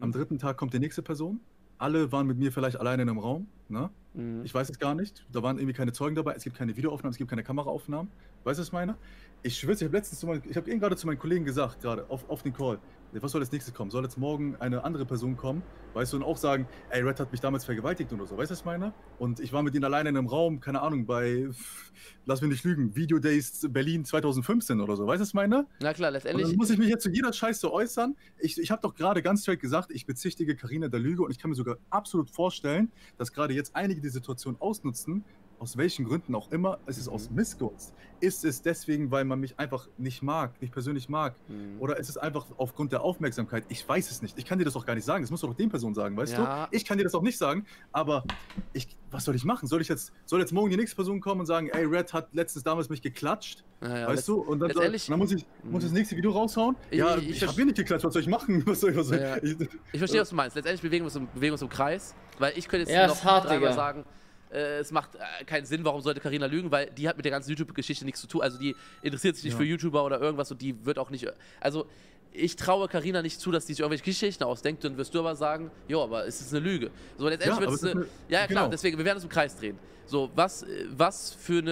Am dritten Tag kommt die nächste Person. Alle waren mit mir vielleicht alleine in einem Raum. Ne? Ich weiß es gar nicht. Da waren irgendwie keine Zeugen dabei. Es gibt keine Videoaufnahmen, es gibt keine Kameraaufnahmen. Weißt du, was ich meine? Ich schwöre, ich habe eben gerade zu meinen Kollegen gesagt, gerade auf den Call, was soll als nächstes kommen? Soll jetzt morgen eine andere Person kommen, weißt du, und auch sagen, ey, Red hat mich damals vergewaltigt oder so, weißt du, was ich meine? Und ich war mit ihnen alleine in einem Raum, keine Ahnung, bei, lass mich nicht lügen, Video Days Berlin 2015 oder so, weißt du, was ich meine? Na klar, letztendlich. Und dann muss ich mich jetzt zu jeder Scheiße äußern. Ich habe doch gerade ganz straight gesagt, ich bezichtige Carina der Lüge und ich kann mir sogar absolut vorstellen, dass gerade jetzt einige die Situation ausnutzen, aus welchen Gründen auch immer, es ist aus Missgunst. Ist es deswegen, weil man mich einfach nicht mag, nicht persönlich mag? Oder ist es einfach aufgrund der Aufmerksamkeit? Ich weiß es nicht. Ich kann dir das auch gar nicht sagen. Das musst du doch den Personen sagen, weißt du? Ich kann dir das auch nicht sagen, aber was soll ich machen? Soll jetzt morgen die nächste Person kommen und sagen, ey, Red hat letztens damals mich geklatscht, weißt du? Und dann muss ich das nächste Video raushauen? Ich habe hier nicht geklatscht, was soll ich machen? Ich verstehe, was du meinst. Letztendlich bewegen wir uns im Kreis, weil ich könnte Ja, jetzt noch dreimal sagen, es macht keinen Sinn, warum sollte Carina lügen, weil die hat mit der ganzen YouTube-Geschichte nichts zu tun. Also die interessiert sich nicht für YouTuber oder irgendwas und die wird auch nicht. Also ich traue Carina nicht zu, dass die sich irgendwelche Geschichten ausdenkt, dann wirst du aber sagen, jo, aber es ist eine Lüge. So, letztendlich wird es eine. Ja, klar, deswegen, wir werden uns im Kreis drehen. So, was können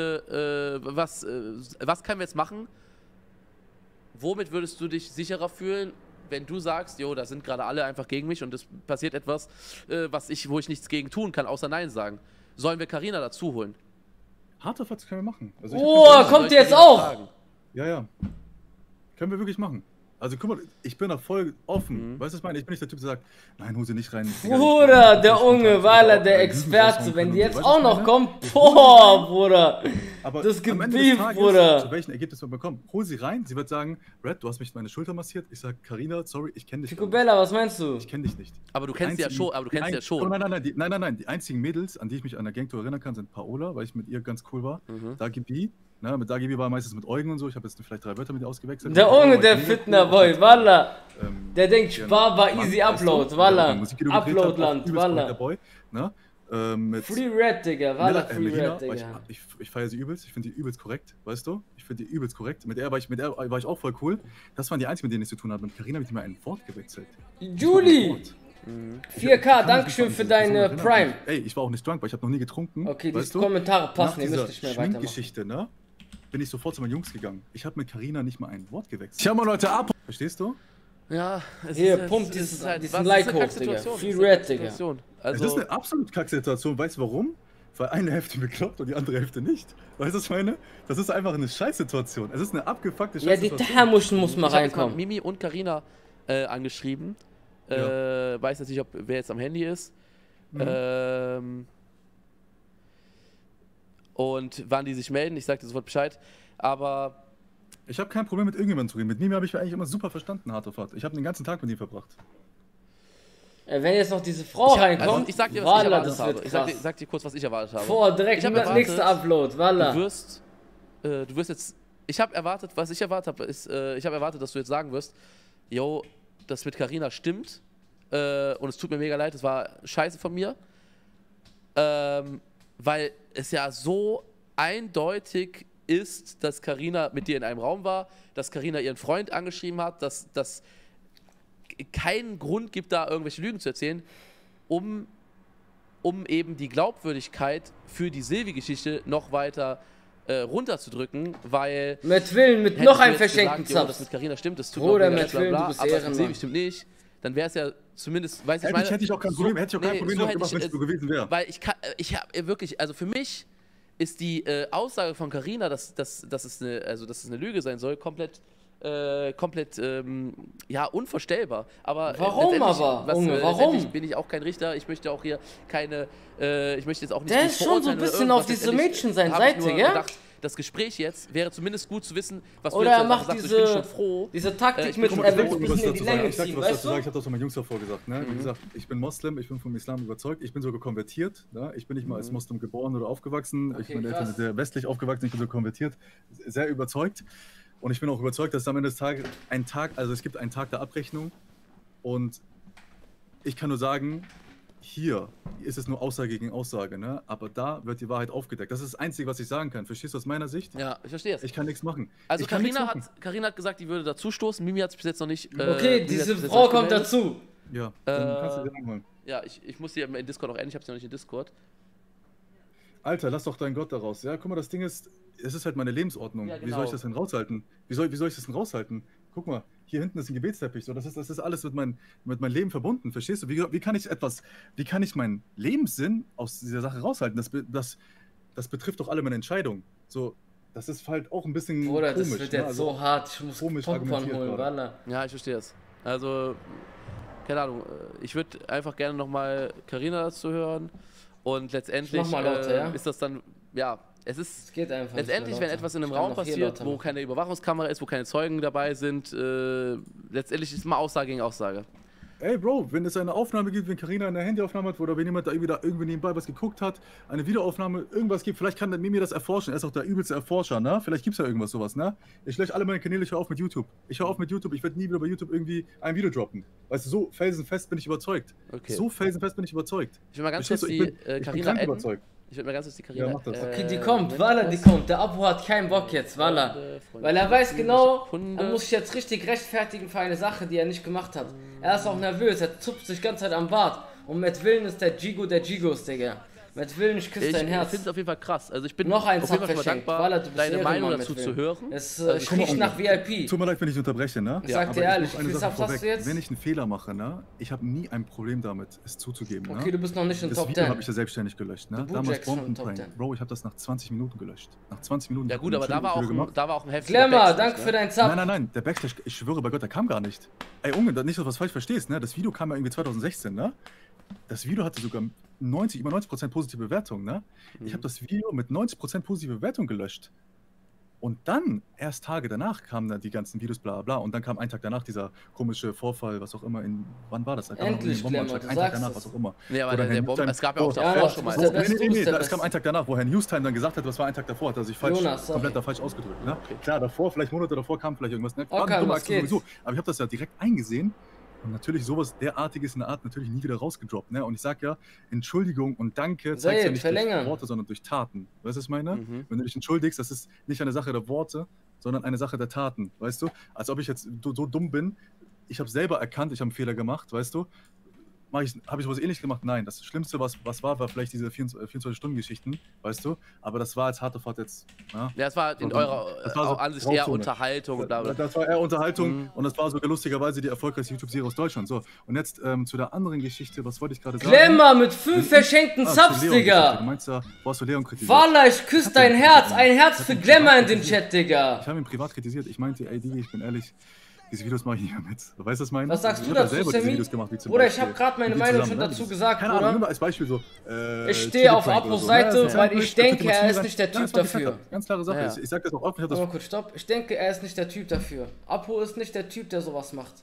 wir jetzt machen? Womit würdest du dich sicherer fühlen, wenn du sagst, jo, da sind gerade alle einfach gegen mich und es passiert etwas, wo ich nichts gegen tun kann, außer Nein sagen? Sollen wir Carina dazu holen? Hard of Facts können wir machen. Also kommt jetzt auch! Ja. Können wir wirklich machen. Also guck mal, ich bin da voll offen. Weißt du, was ich meine? Ich bin nicht der Typ, der sagt, nein, hol sie nicht rein. Bruder, der Unge, weil er der Experte, wenn die jetzt auch noch kommt, boah, Bruder. Aber das gibt am Ende Beef, des Tages, Bruder. zu welchen Ergebnis wir bekommen? Hol sie rein, sie wird sagen, Red, du hast mich meine Schulter massiert. Ich sag, Carina, sorry, ich kenne dich nicht. Picobella, was meinst du? Ich kenne dich nicht. Aber du kennst sie ja schon. Nein, die einzigen Mädels, an die ich mich an der Gangtour erinnern kann, sind Paola, weil ich mit ihr ganz cool war. Dagibi. Ne, mit Dagibi war meistens mit Eugen und so. Ich habe jetzt vielleicht 3 Wörter mit ihr ausgewechselt. Der Unge, der Fitnerboy, Wallah. Der denkt, Spar war easy Upload, Wallah. Uploadland, Wallah. Ne? Free Red, Digga, Wallah, Free Red, Digga. Ich feiere sie übelst, ich finde die übelst korrekt, weißt du? Ich finde die übelst korrekt. Mit der war ich auch voll cool. Das waren die einzigen, mit denen ich zu tun hatte. Mit Carina habe ich mir ein Wort gewechselt. Julie! 4K, Dankeschön für deine Prime. Ey, ich war auch nicht drunk, weil ich habe noch nie getrunken. Okay, die Kommentare passen, ihr müsst nicht mehr weitermachen. Geschichte, ne? Bin ich sofort zu meinen Jungs gegangen. Ich habe mit Carina nicht mal ein Wort gewechselt. Ich hab mal Leute ab. Verstehst du? Ja, hier, pumpt diesen Like hoch, Digga. Free Red, Digga. Es ist eine absolut Kacksituation. Weißt du warum? Weil eine Hälfte bekloppt und die andere Hälfte nicht. Weißt du, was ich meine? Das ist einfach eine Scheißsituation. Es ist eine abgefuckte Scheißsituation. Ja, die Thermuschen muss mal reinkommen. Ich habe Mimi und Carina angeschrieben. Weiß jetzt nicht, wer jetzt am Handy ist. Und wann die sich melden, ich sag dir sofort Bescheid. Aber ich habe kein Problem mit irgendjemandem zu reden. Mit Mimi habe ich eigentlich immer super verstanden, hart auf hart. Ich habe den ganzen Tag mit ihm verbracht. Wenn jetzt noch diese Frau reinkommt, ich sag dir, was ich erwartet habe. Ich sag dir kurz, was ich erwartet habe. Direkt das nächste Upload, Wallah. Du wirst jetzt. Ich habe erwartet, was ich erwartet habe, ist, ich habe erwartet, dass du jetzt sagen wirst, yo, das mit Carina stimmt. Und es tut mir mega leid, das war scheiße von mir. Weil es ja so eindeutig ist, dass Carina mit dir in einem Raum war, dass Carina ihren Freund angeschrieben hat, dass das keinen Grund gibt, da irgendwelche Lügen zu erzählen, um eben die Glaubwürdigkeit für die Silvi-Geschichte noch weiter runterzudrücken, weil... mit noch einem verschenkten Zopf. Das mit Carina stimmt, das tut Oder mit Willen, du bist aber Silvi stimmt nicht. Dann wäre es ja zumindest, weiß ich meine... Hätte ich auch kein Problem, gemacht, wenn es so gewesen wäre. Weil ich habe wirklich, also für mich ist die Aussage von Carina, dass es eine Lüge sein soll, komplett unvorstellbar. Aber warum aber? Warum? Bin ich auch kein Richter. Ich möchte auch hier keine. Ich möchte jetzt auch nicht. Der ist schon so ein bisschen auf diese Mädchen sein Seite, gell? Das Gespräch jetzt wäre zumindest gut zu wissen, was du jetzt sagst. Ich bin schon froh. Diese Taktik mit er will ein bisschen in die Länge ziehen, weißt du? Ich habe das auch meinen Jungs davor gesagt. Ne? Wie gesagt, ich bin Moslem, ich bin vom Islam überzeugt, ich bin sogar konvertiert. Ne? Ich bin nicht mal als Moslem geboren oder aufgewachsen. Okay, ich bin Eltern sind sehr westlich aufgewachsen, ich bin so konvertiert, sehr überzeugt. Und ich bin auch überzeugt, dass am Ende des Tages es gibt einen Tag der Abrechnung. Und ich kann nur sagen, hier ist es nur Aussage gegen Aussage, ne? Aber da wird die Wahrheit aufgedeckt. Das ist das Einzige, was ich sagen kann. Verstehst du aus meiner Sicht? Ja, ich verstehe es. Ich kann nichts machen. Also Carina hat gesagt, die würde dazu stoßen. Mimi hat es bis jetzt noch nicht... okay, diese Frau kommt dazu. Ja, dann kannst du dir langholen. Ja, ich muss die in Discord auch enden, ich habe sie noch nicht in Discord. Alter, lass doch deinen Gott daraus. Ja, guck mal, das Ding ist, es ist halt meine Lebensordnung. Ja, genau. Wie soll ich das denn raushalten? Wie soll ich das denn raushalten? Guck mal, hier hinten ist ein Gebetsteppich. So, das ist alles mit meinem Leben verbunden. Verstehst du? Wie kann ich meinen Lebenssinn aus dieser Sache raushalten? Das betrifft doch alle meine Entscheidungen. So, das ist halt auch ein bisschen Bruder, komisch. das wird ne? jetzt Also, so hart. Ich muss Popcorn holen, Wallah. Ja, ich verstehe es. Also, keine Ahnung, ich würde einfach gerne nochmal Carina dazu hören. Und letztendlich Mach mal lauter, ja? ist das dann, ja, es geht einfach letztendlich, wenn etwas in einem Raum passiert, wo keine Überwachungskamera ist, wo keine Zeugen dabei sind, letztendlich ist mal Aussage gegen Aussage. Ey Bro, wenn es eine Aufnahme gibt, wenn Carina eine Handyaufnahme hat oder wenn jemand da irgendwie nebenbei was geguckt hat, eine Videoaufnahme, irgendwas gibt, vielleicht kann Mimi das erforschen. Er ist auch der übelste Erforscher, ne? Vielleicht gibt es ja irgendwas sowas, ne? Ich lösche alle meine Kanäle, ich höre auf mit YouTube. Ich werde nie wieder bei YouTube irgendwie ein Video droppen. Weißt du, so felsenfest bin ich überzeugt. Okay. So felsenfest bin ich überzeugt. Ich will mal ganz kurz die Carina überzeugt. Ich würde mal ganz kurz die Carina. Ja, mach das. Okay, die kommt, Wallah, die kommt. Der Apo hat keinen Bock jetzt, Wallah. Weil er weiß genau, er muss sich jetzt richtig rechtfertigen für eine Sache, die er nicht gemacht hat. Er ist auch nervös, er zupft sich die ganze Zeit am Bart. Und mit Willen ist der Gigo der Gigos, Digga. Mit Willen, ich küsse dein Herz. Ich finde es auf jeden Fall krass. Also ich bin noch ein auf jeden Fall dankbar, Wallah, deine Meinung dazu zu hören. Es riecht nach VIP. Tut mir leid, wenn ich unterbreche, ne? Ich sag dir ehrlich, wie viel Sache hast du jetzt? Wenn ich einen Fehler mache, ne? Ich habe nie ein Problem damit, es zuzugeben, ne? Okay, du bist noch nicht in das Top 10. Das Video habe ich ja selbstständig gelöscht, ne? Damals Bombenprank. Bro, ich habe das nach 20 Minuten gelöscht. Nach 20 Minuten. Ja gut, aber da war auch ein heftiger Glamour, Backstage, danke für dein Sub. Nein, der Backstage, ich schwöre bei Gott, der kam gar nicht. Ey, Unge, nicht, dass du was falsch verstehst, ne? Das Video kam ja irgendwie 2016, ne? Das Video hatte sogar über 90% positive Bewertung, ne? Ich habe das Video mit 90% positive Bewertung gelöscht. Und dann, erst Tage danach, kamen dann die ganzen Videos, bla bla. Und dann kam ein Tag danach dieser komische Vorfall, was auch immer, wann war das? Endlich, Glamour, ein Tag danach, was auch immer. Nee, aber es gab ja auch davor schon mal. Nee, es kam ein Tag danach, wo Herr Newstime dann gesagt hat, das war ein Tag davor, hat er sich komplett falsch ausgedrückt. Ne? Okay. Klar, davor, vielleicht Monate davor kam vielleicht irgendwas. Ne? Okay, was geht? Sowieso. Aber ich habe das ja direkt eingesehen. Und natürlich sowas derartiges in der Art natürlich nie wieder rausgedroppt. Ne? Und ich sag ja, Entschuldigung und Danke zeigst ja nicht durch Worte, sondern durch Taten. Weißt du, was ich meine? Wenn du dich entschuldigst, das ist nicht eine Sache der Worte, sondern eine Sache der Taten. Weißt du? Als ob ich jetzt so dumm bin. Ich habe selber erkannt, ich habe einen Fehler gemacht, weißt du? Habe ich sowas ähnlich gemacht? Nein. Das Schlimmste, was war vielleicht diese 24-Stunden-Geschichten, weißt du? Aber das war als harte Fahrt jetzt. Ja, es war in eurer Ansicht eher Unterhaltung. Das war eher Unterhaltung und das war sogar lustigerweise die erfolgreichste YouTube-Serie aus Deutschland. So, und jetzt zu der anderen Geschichte, was wollte ich gerade sagen? Glamour mit 5 verschenkten Subs, Digga! Du meinst ja, wo hast du Leon kritisiert? Wallah, ich küsse dein Herz! Ein Herz für Glamour in den Chat, Digga! Ich habe ihn privat kritisiert. Ich meinte, ey, Digi, ich bin ehrlich. Diese Videos mache ich nicht mehr mit. Du weißt, was ich meine? Was sagst du dazu, Sammy? Bruder, ich habe gerade meine Meinung schon dazu gesagt, Keine Ahnung, nur als Beispiel so. Ich stehe auf Apos Seite, weil ich denke, er ist nicht der Typ dafür. Ganz klare Sache. Ich sag das auch offen. Mal kurz, stopp. Ich denke, er ist nicht der Typ dafür. Apo ist nicht der Typ, der sowas macht.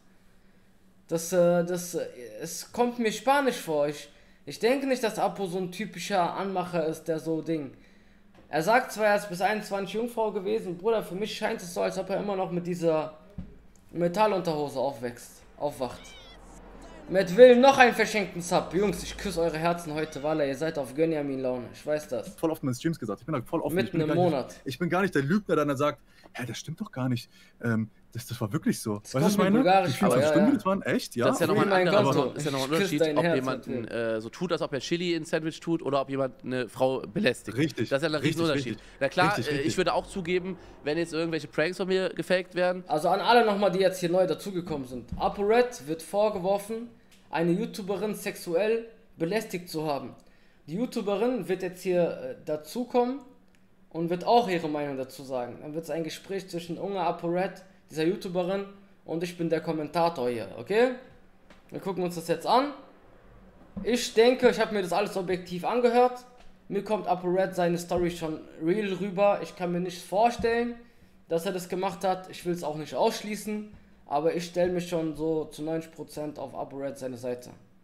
Es kommt mir spanisch vor. Ich denke nicht, dass Apo so ein typischer Anmacher ist, der so Ding. Er sagt zwar, er ist bis 21 Jungfrau gewesen. Bruder, für mich scheint es so, als ob er immer noch mit dieser Metallunterhose aufwacht. Mit Willen noch einen verschenkten Sub. Jungs, ich küsse eure Herzen heute, Wallah, ihr seid auf Gönjamin-Laune. Ich weiß das. Voll oft in den Streams gesagt. Ich bin da voll offen. Mitten im Monat. Ich bin gar nicht der Lügner, der dann sagt, ja, das stimmt doch gar nicht. Das war wirklich so. Weißt du, was ich meine? Die 24 Stunden, das waren echt, ja. Das ist ja noch ein Unterschied, ob jemand so tut, als ob er Chili in Sandwich tut oder ob jemand eine Frau belästigt. Richtig. Das ist ja ein Riesenunterschied. Na klar, ich würde auch zugeben, wenn jetzt irgendwelche Pranks von mir gefaked werden. Also an alle nochmal, die jetzt hier neu dazugekommen sind. ApoRed wird vorgeworfen, eine YouTuberin sexuell belästigt zu haben. Die YouTuberin wird jetzt hier dazukommen und wird auch ihre Meinung dazu sagen. Dann wird es ein Gespräch zwischen Unge ApoRed, dieser YouTuberin, und ich bin der Kommentator hier, okay? Wir gucken uns das jetzt an. Ich denke, ich habe mir das alles objektiv angehört. Mir kommt ApoRed seine Story schon real rüber. Ich kann mir nicht vorstellen, dass er das gemacht hat. Ich will es auch nicht ausschließen. Aber ich stelle mich schon so zu 90% auf ApoRed seine Seite.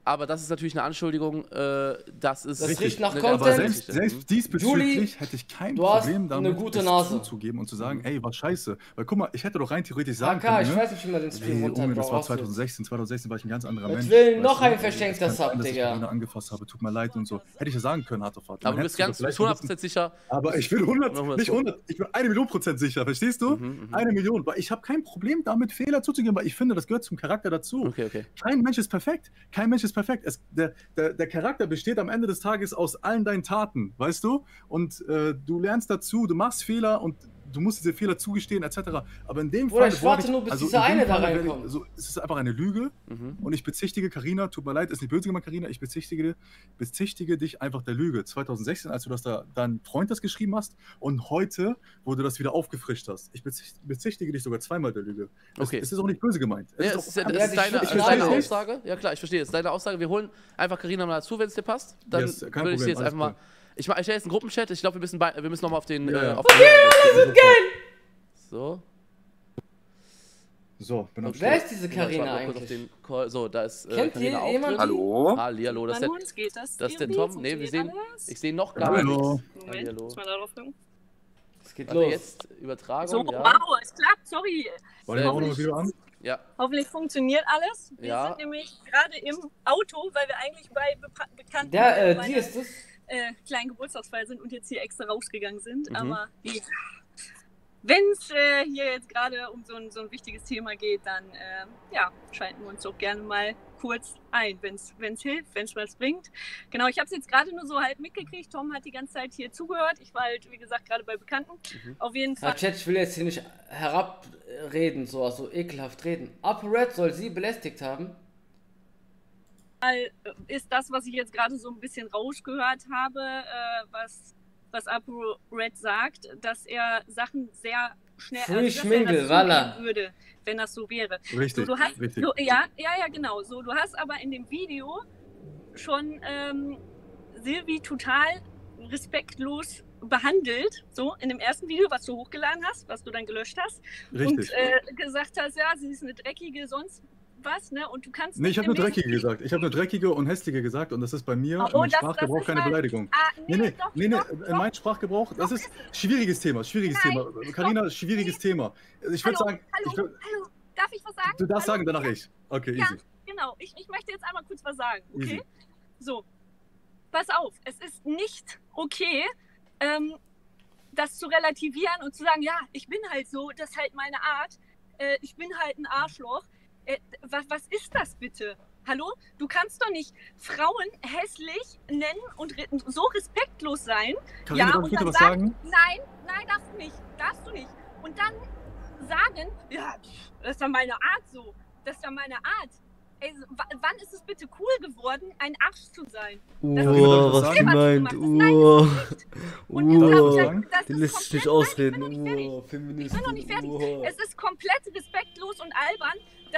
Aber das ist natürlich eine Anschuldigung, das ist... Das riecht nach eine Content. Aber ganz- selbst diesbezüglich Julie, hätte ich kein du hast Problem damit, eine gute es Nase. zuzugeben und zu sagen, ey, war scheiße. Weil guck mal, ich hätte doch rein theoretisch sagen AK, ich können, ne? weiß nicht, wie man den Stream Ey, Junge, das war runter 2016 war ich ein ganz anderer Mit Mensch. Willen noch weißt du? ein verschenkter Es kann sein, Sub, dass ich Digga. Karina angefasst habe, tut mir leid und so. Hätte ich ja sagen können, hart auf hart. Aber du Man bist hätte ganz, sogar bist vielleicht 100% sicher. Aber ich bin 100, Machen wir nicht so. 100, ich bin 1.000.000% sicher, verstehst du? 1 Million, weil ich habe kein Problem damit, Fehler zuzugeben, weil ich finde, das gehört zum Charakter dazu. Okay. Kein Mensch ist perfekt, kein Mensch ist perfekt. Der Charakter besteht am Ende des Tages aus allen deinen Taten, weißt du? Und du lernst dazu, du machst Fehler und du musst diese Fehler zugestehen, etc. Aber in dem Bruder, Fall. ich warte nur, bis also dieser in dem eine da Fall reinkommt. So, es ist einfach eine Lüge und ich bezichtige Carina, tut mir leid, ist nicht böse gemeint, Carina, ich bezichtige dich einfach der Lüge. 2016, als du das da deinem Freund das geschrieben hast und heute, wo du das wieder aufgefrischt hast. Ich bezichtige dich sogar zweimal der Lüge. Okay. Es ist auch nicht böse gemeint. Ja, Es das ist auch- ist deine Ich verstehe es. Aussage. Ja klar, ich verstehe. Das ist deine Aussage. Wir holen einfach Carina mal dazu, wenn es dir passt. Dann Yes, kein würde ich sie Problem, jetzt alles einfach mal... Ich stelle jetzt einen Gruppenchat. Ich glaube, wir müssen nochmal auf den... Ja. Auf den so. So, bin am Und wer Start. ist diese Ich warte Carina mal kurz auf eigentlich? den Call. So, da ist Kennt Carina ihr auch jemanden? drin. Hallo? Hallo, das ist Bei der, uns geht das. das ist der irgendwie? Tom. Nee, wir Funktioniert sehen, alles? ich sehe noch gar Hallo. nichts. Moment, Hallo. muss mal darauf gucken. Es geht Warte, los. jetzt Übertragung, So, ja. wow, es klappt, sorry. Wollen wir auch noch das Video an? Ja, Hoffentlich funktioniert alles. Wir Ja. sind nämlich gerade im Auto, weil wir eigentlich bei Bekannten Die meiner, ist es. kleinen Geburtstagsfeier sind und jetzt hier extra rausgegangen sind. Mhm. Aber ja. Wenn es hier jetzt gerade um so ein wichtiges Thema geht, dann ja, schalten wir uns doch gerne mal kurz ein, wenn es hilft, wenn es was bringt. Genau, ich habe es jetzt gerade nur so halt mitgekriegt. Tom hat die ganze Zeit hier zugehört. Ich war halt, wie gesagt, gerade bei Bekannten. Auf jeden Ja, Fall. Chat, ich will jetzt hier nicht herabreden, so also ekelhaft reden. ApoRed soll sie belästigt haben. Ist das, was ich jetzt gerade so ein bisschen rausgehört habe, was ApoRed sagt, dass er Sachen sehr schnell Free dass er Schminggel, das voilà. zugeben würde, wenn das so wäre. Richtig, So, du hast, richtig. ja, genau. So, du hast aber in dem Video schon Silvi total respektlos behandelt, so in dem ersten Video, was du hochgeladen hast, was du dann gelöscht hast. Richtig. Und gesagt hast, ja, sie ist eine dreckige, sonst was, ne? Und du kannst Nee, ich habe nur im dreckige gesagt. Ich habe nur dreckige und hässliche gesagt und das ist bei mir Oh, in meinem das Sprachgebrauch ist keine mal- Beleidigung. Nee, doch, In meinem Sprachgebrauch, das ist schwieriges Thema, Carina, schwieriges Thema. Ich würde sagen, Hallo, darf ich was sagen? du darfst Hallo? sagen, danach ich. Okay, Ja. easy. Genau, ich möchte jetzt einmal kurz was sagen, okay? Easy. So, pass auf, es ist nicht okay, das zu relativieren und zu sagen, ja, ich bin halt so, das ist halt meine Art, ich bin halt ein Arschloch. Was ist das bitte? Hallo? Du kannst doch nicht Frauen hässlich nennen und so respektlos sein. Carina, ja, darf ich und bitte dann was sagen, sagen? nein, darfst du nicht. Und dann sagen, ja, das ist ja meine Art so, das ist ja meine Art. Ey, wann ist es bitte cool geworden, ein Arsch zu sein? Das Carina, Oh, darf ich was was sagen? gemeint. Nein, Oh, Und jetzt Darf ich hab ich sagen? das die ist lässt sich nicht komplett- ausreden. Nein, ich bin noch nicht Oh, fertig. Feministin. Ich bin noch nicht fertig. Oh. Es ist komplett respektlos und albern,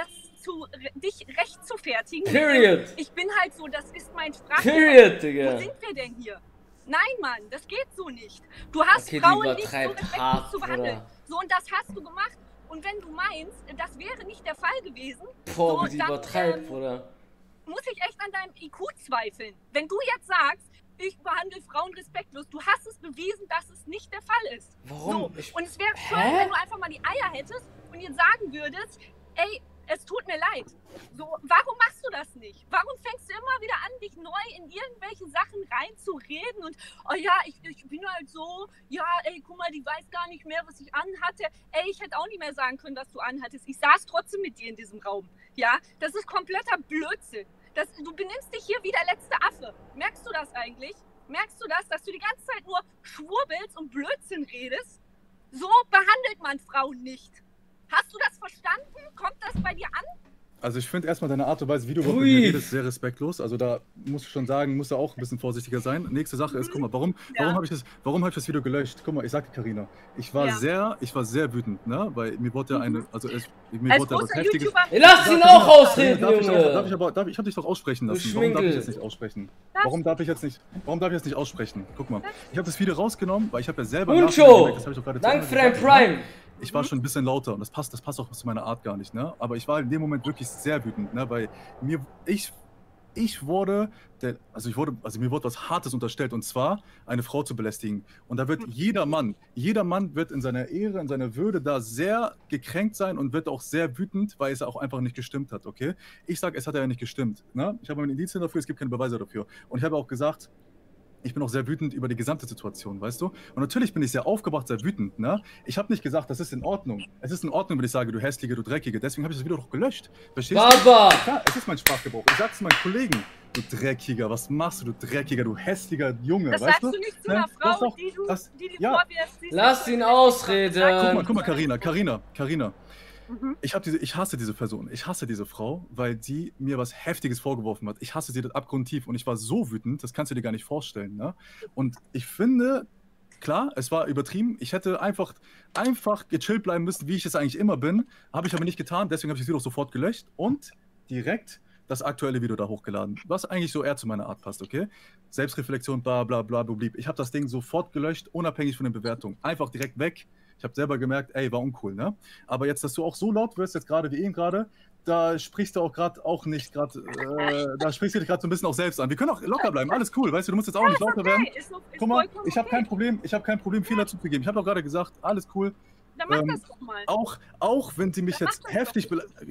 dich recht zu fertigen. Period. Ich bin halt so, das ist mein Sprachgebrauch. Period, Wo Digga. sind wir denn hier? Nein, Mann, das geht so nicht. Du hast Okay, die Frauen nicht so übertreibt respektlos hart, zu behandeln. Bruder. So, und das hast du gemacht. Und wenn du meinst, das wäre nicht der Fall gewesen, Boah, so, wie sie dann, übertreibt, Bruder. muss ich echt an deinem IQ zweifeln. Wenn du jetzt sagst, ich behandle Frauen respektlos, du hast es bewiesen, dass es nicht der Fall ist. Warum? So. Und es wäre schön, Hä? wenn du einfach mal die Eier hättest und ihr sagen würdest, ey, es tut mir leid. So, warum machst du das nicht? Warum fängst du immer wieder an, dich neu in irgendwelche Sachen reinzureden und, oh ja, ich bin halt so, ja, ey, guck mal, die weiß gar nicht mehr, was ich anhatte. Ey, ich hätte auch nicht mehr sagen können, was du anhattest. Ich saß trotzdem mit dir in diesem Raum. Ja, das ist kompletter Blödsinn. Du benimmst dich hier wie der letzte Affe. Merkst du das eigentlich? Merkst du das, dass du die ganze Zeit nur schwurbelst und Blödsinn redest? So behandelt man Frauen nicht. Hast du das verstanden? Kommt das bei dir an? Also ich finde erstmal deine Art und Weise, wie du mit mir Ui. redest, sehr respektlos. Also da musst du schon sagen, musst du auch ein bisschen vorsichtiger sein. Nächste Sache ist, guck mal, warum habe ich das Video gelöscht? Guck mal, ich sagte Carina, ich war sehr wütend, ne? Weil mir wurde ja mir Als wurde ja was großer Heftiges. YouTuber. Ey, lass ihn auch ausreden, Junge. Ich habe dich doch aussprechen Du lassen. Warum darf ich Schminkel. jetzt nicht aussprechen? Warum darf ich jetzt nicht aussprechen? Guck mal, ich habe das Video rausgenommen, weil ich habe ja selber Uncho, das hab ich doch gerade danke für zweimal dein gesagt, Prime. ich war schon ein bisschen lauter und das passt auch zu meiner Art gar nicht, ne? Aber ich war in dem Moment wirklich sehr wütend, ne? Weil mir wurde was Hartes unterstellt, und zwar eine Frau zu belästigen. Und da wird jeder Mann wird in seiner Ehre, in seiner Würde da sehr gekränkt sein und wird auch sehr wütend, weil es auch einfach nicht gestimmt hat, okay? Ich sage, es hat ja nicht gestimmt, ne? Ich habe meine Indizien dafür, es gibt keine Beweise dafür. Und ich habe auch gesagt, ich bin auch sehr wütend über die gesamte Situation, weißt du? Und natürlich bin ich sehr aufgebracht, sehr wütend, ne? Ich habe nicht gesagt, das ist in Ordnung. Es ist in Ordnung, wenn ich sage, du Hässliche, du Dreckige. Deswegen habe ich das Video doch gelöscht. Verstehst du? Klar, es ist mein Sprachgebrauch. Ich sag's meinen Kollegen. Du Dreckiger, was machst du, du Dreckiger, du hässlicher Junge, Das weißt du? sagst du nicht zu einer Frau, die du vorwirfst. Lass ihn ausreden. Guck mal, Carina. Ich hasse diese Person. Ich hasse diese Frau, weil sie mir was Heftiges vorgeworfen hat. Ich hasse sie abgrundtief und ich war so wütend, das kannst du dir gar nicht vorstellen. Ne? Und ich finde, klar, es war übertrieben. Ich hätte einfach gechillt bleiben müssen, wie ich es eigentlich immer bin. Habe ich aber nicht getan, deswegen habe ich das Video sofort gelöscht und direkt das aktuelle Video da hochgeladen, was eigentlich so eher zu meiner Art passt, okay? Selbstreflexion, bla bla bla, blieb. Ich habe das Ding sofort gelöscht, unabhängig von den Bewertungen. Einfach direkt weg. Ich habe selber gemerkt, ey, war uncool, ne? Aber jetzt, dass du auch so laut wirst, jetzt gerade wie eben gerade, da sprichst du auch gerade auch nicht gerade, da sprichst du dich gerade so ein bisschen auch selbst an. Wir können auch locker bleiben, alles cool, weißt du, du musst jetzt auch nicht lauter werden. Guck mal, ich habe kein Problem, Fehler zuzugeben. Ich habe doch gerade gesagt, alles cool. Dann mach das doch mal. Auch wenn sie mich jetzt heftig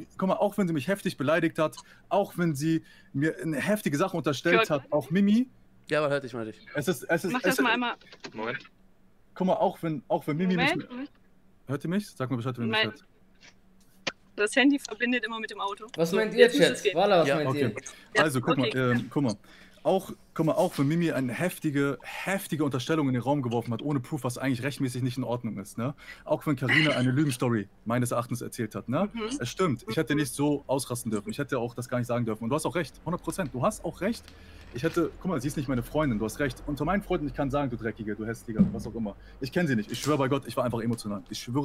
beleidigt hat, auch wenn sie mir eine heftige Sache unterstellt hat, auch Mimi. Ja, aber hört dich mal nicht. Mach das mal einmal. Moment. Guck mal, auch wenn Mimi mich... Hört ihr mich? Sag mal Bescheid, wenn ihr mich hört. Das Handy verbindet immer mit dem Auto. Was meint ihr, Chat? Walla, was meint ihr? Also, guck mal. Auch wenn Mimi eine heftige Unterstellung in den Raum geworfen hat, ohne Proof, was eigentlich rechtmäßig nicht in Ordnung ist, ne? Auch wenn Carina eine Lügenstory meines Erachtens erzählt hat, ne? Es stimmt, ich hätte nicht so ausrasten dürfen, ich hätte auch das gar nicht sagen dürfen. Und du hast auch recht, 100%, du hast auch recht. Guck mal, sie ist nicht meine Freundin, du hast recht. Unter meinen Freunden, ich kann sagen, du Dreckige, du Hässlicher, was auch immer. Ich kenne sie nicht, ich schwöre bei Gott, ich war einfach emotional.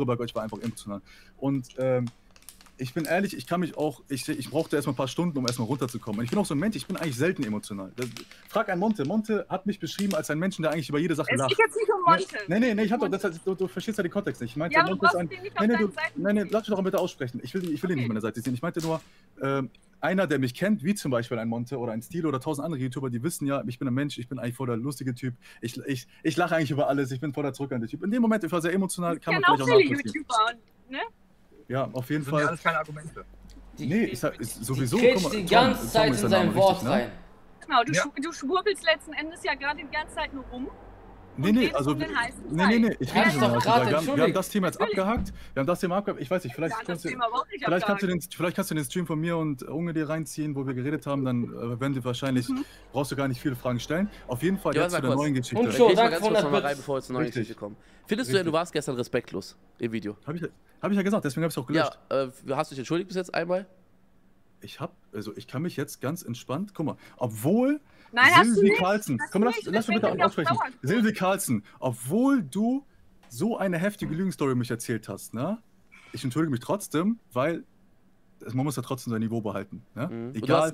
Und, ich bin ehrlich, ich brauchte erstmal ein paar Stunden, um erstmal runterzukommen. Und ich bin auch so ein Mensch, ich bin eigentlich selten emotional. Frag einen Monte. Monte hat mich beschrieben als ein Menschen, der eigentlich über jede Sache lacht. Es geht jetzt nicht um Monte. Nee, ich hab doch, du verstehst ja den Kontext nicht. Ich meinte, ja, Monte ist ein... Nee, lass mich doch bitte aussprechen. Ich will ihn nicht an meiner Seite sehen. Ich meinte nur, einer, der mich kennt, wie zum Beispiel ein Monte oder ein Stilo oder 1000 andere YouTuber, die wissen ja, ich bin ein Mensch, ich bin eigentlich voll der lustige Typ. Ich lache eigentlich über alles, ich bin voll der zurückhaltende Typ. In dem Moment, ich war sehr emotional, kann man vielleicht auch nachvollziehen. Ne? Ja, auf jeden Fall. Das sind alles keine Argumente. Nee, ich sag, sowieso. Du die ganze Zeit in sein Wort rein. Genau, du schwurbelst letzten Endes ja gerade die ganze Zeit nur rum. Nee, also. Nee, ich rede schon mal. Wir haben das Thema jetzt abgehakt. Ich weiß nicht, vielleicht kannst du den Stream von mir und Unge dir reinziehen, wo wir geredet haben, dann werden wir wahrscheinlich, brauchst du gar nicht viele Fragen stellen. Auf jeden Fall jetzt zu der neuen Geschichte. Und schon, ganz kurz nochmal rein, bevor wir zur neuen Geschichte kommen. Findest du denn, du warst gestern respektlos im Video? Hab ich ja gesagt, deswegen habe ich es auch gelöscht. Ja, hast du dich entschuldigt bis jetzt einmal? Ich kann mich jetzt ganz entspannt, guck mal, obwohl Nein, Sylvie Carlson, komm, lass mich bitte aussprechen. Sylvie Carlson, obwohl du so eine heftige Lügenstory mich erzählt hast, ne? Ich entschuldige mich trotzdem, weil man muss ja trotzdem sein Niveau behalten, ne? Egal,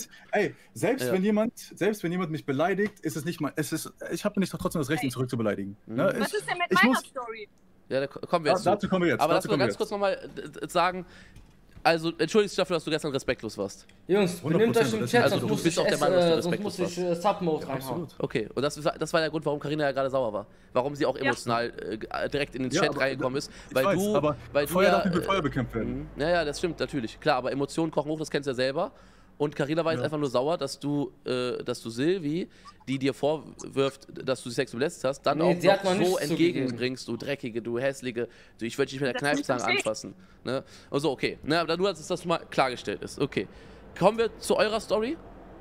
selbst wenn jemand mich beleidigt, ist es nicht mal, ich habe nicht trotzdem das Recht, ihn zurückzubeleidigen. Ne? Was ist denn mit meiner Story? Ja, da kommen wir jetzt dazu kommen wir jetzt. Aber lass mich ganz kurz nochmal sagen, also entschuldige dich dafür, dass du gestern respektlos warst. Jungs, benimmt euch im Chat, also, du bist auch der Meinung, dass du respektlos warst. Sonst muss ich Submode reinhauen. Okay, und das war der Grund, warum Carina ja gerade sauer war. Warum sie auch emotional direkt in den Chat reingekommen ist. Weil Feuer darf nicht mit Feuer bekämpft werden. Ja, das stimmt natürlich. Klar, aber Emotionen kochen hoch, das kennst du ja selber. Und Carina war jetzt einfach nur sauer, dass du Sylvie, die dir vorwirft, dass du sie sexuell belästigt hast, dann auch noch so entgegenbringst, du Dreckige, du Hässliche, ich würde dich mit der Kneifzange anfassen. Ne? Und so, okay. Ne, aber nur, dass das mal klargestellt ist. Okay. Kommen wir zu eurer Story?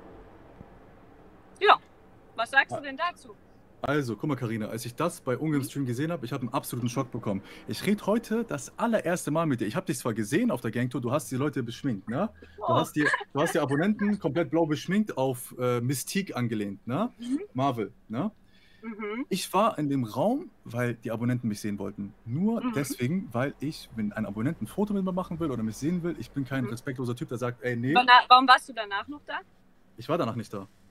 Ja. Was sagst du denn dazu? Also, guck mal, Carina, als ich das bei Unge im Stream gesehen habe, ich habe einen absoluten Schock bekommen. Ich rede heute das allererste Mal mit dir. Ich habe dich zwar gesehen auf der Gangtour, du hast die Leute beschminkt, ne? Du hast die Abonnenten komplett blau beschminkt auf Mystique angelehnt, ne? Marvel, ne? Ich war in dem Raum, weil die Abonnenten mich sehen wollten. Nur deswegen, weil wenn ein Abonnent ein Foto mit mir machen will oder mich sehen will, ich bin kein respektloser Typ, der sagt, ey, nee. Warum warst du danach noch da? Ich war danach nicht da.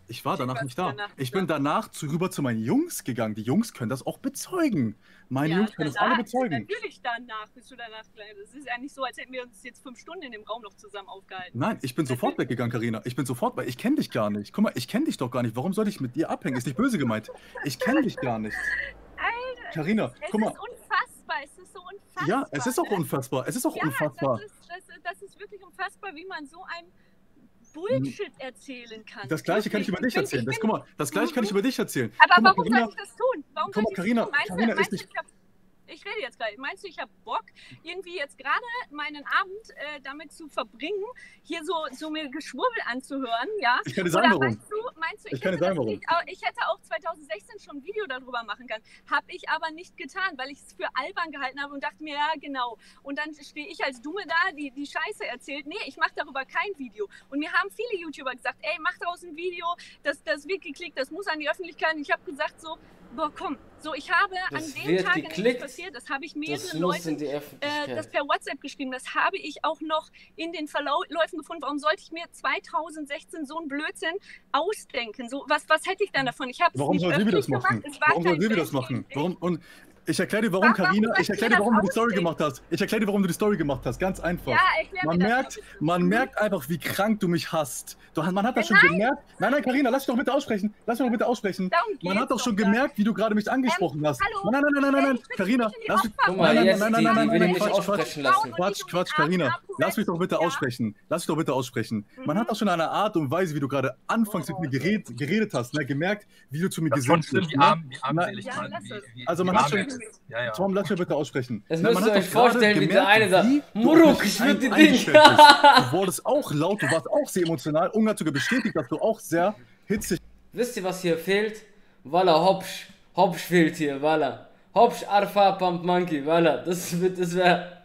Ich war danach warst nicht da. danach Ich da. bin danach rüber zu meinen Jungs gegangen. Die Jungs können das auch bezeugen. Meine Jungs können das alle danach- bezeugen. Natürlich danach bist du danach gleich. Es ist ja nicht so, als hätten wir uns jetzt 5 Stunden in dem Raum noch zusammen aufgehalten. Nein, ich bin sofort weggegangen, Carina. Ich bin sofort weg. Ich kenne dich gar nicht. Guck mal, ich kenne dich doch gar nicht. Warum soll ich mit dir abhängen? Ist nicht böse gemeint. Ich kenne dich gar nicht. Alter, Carina, es guck mal. ist unfassbar. Es ist so unfassbar. Ja, es ist auch ne? unfassbar. Es ist auch Ja, unfassbar. das ist wirklich unfassbar, wie man so ein Bullshit erzählen kann. Das Gleiche kann ich über dich erzählen. Guck mal, das Gleiche kann ich über dich erzählen. Aber Guck mal, warum soll ich das tun? Warum guck mal, soll ich Carina, das tun? Carina ist Meinst du, nicht- ich rede jetzt gleich. Meinst du, ich habe Bock, irgendwie jetzt gerade meinen Abend damit zu verbringen, hier so mir Geschwurbel anzuhören, ja? Ich kann dir sagen, Oder warum. meinst du, Ich kann dir sagen, warum. Ich hätte auch 2016 schon ein Video darüber machen können. Habe ich aber nicht getan, weil ich es für albern gehalten habe und dachte mir, ja, genau. Und dann stehe ich als Dumme da, die Scheiße erzählt. Nee, ich mache darüber kein Video. Und mir haben viele YouTuber gesagt, ey, mach daraus ein Video, das wird geklickt, das muss an die Öffentlichkeit. Und ich habe gesagt so, boah, komm, so ich habe Das an dem wird Tag, an dem geklickt, es passiert, das habe ich Das mehrere muss Leute in die Öffentlichkeit. das per WhatsApp geschrieben. Das habe ich auch noch in den Verläufen gefunden. Warum sollte ich mir 2016 so einen Blödsinn ausdenken? So, was hätte ich dann davon? Ich habe es Warum nicht soll Silvi das öffentlich machen? gemacht. Es war Warum soll kein Silvi das Bashing. machen? Warum? Und ich erkläre dir, warum, Warum Carina. soll Ich ich erkläre mir dir, warum du die das Story ausdenken? gemacht hast. Ich erkläre dir, warum du die Story gemacht hast. Ganz einfach. Ja, erklär Man mir das merkt, doch bitte. man merkt einfach, wie krank du mich hasst. Man hat das schon gemerkt. Nein, Carina, lass mich doch bitte aussprechen. Lass mich doch bitte aussprechen. Darum Man geht's hat doch schon gar gemerkt, wie du gerade mich angesprochen hast. hallo? Nein, Ey, ich will Carina, nicht in die lass mich. Opfer- Guck mal, Nein, jetzt, nein, die nein, will ihn nicht Quatsch, aussprechen lassen. Quatsch, Carina. Lass mich doch bitte aussprechen. Lass mich doch bitte aussprechen. Man hat doch schon eine Art und Weise, wie du gerade anfangs mit mir geredet hast, ne, gemerkt, wie du zu mir Das ist schon gesinnt schlimm, bist. die Ne? Armseligkeit. Ja, lass es. Also man die hat schon- Arme- Ja, ja. Tom, lass mich bitte aussprechen. Jetzt Na, müsst man ihr hat euch doch gerade vorstellen, wie der gemerkt, eine da, wie du Muruk, auf mich ich will die eingestellt Ding. bist. Du wurdest auch laut, du warst auch sehr emotional. Unge hat sogar bestätigt, dass du auch sehr hitzig Wisst ihr, was hier fehlt? Walla, Hopsch. Hopsch fehlt hier, Walla. Hopsch, Arfa, Pump Monkey, Walla. Das wäre...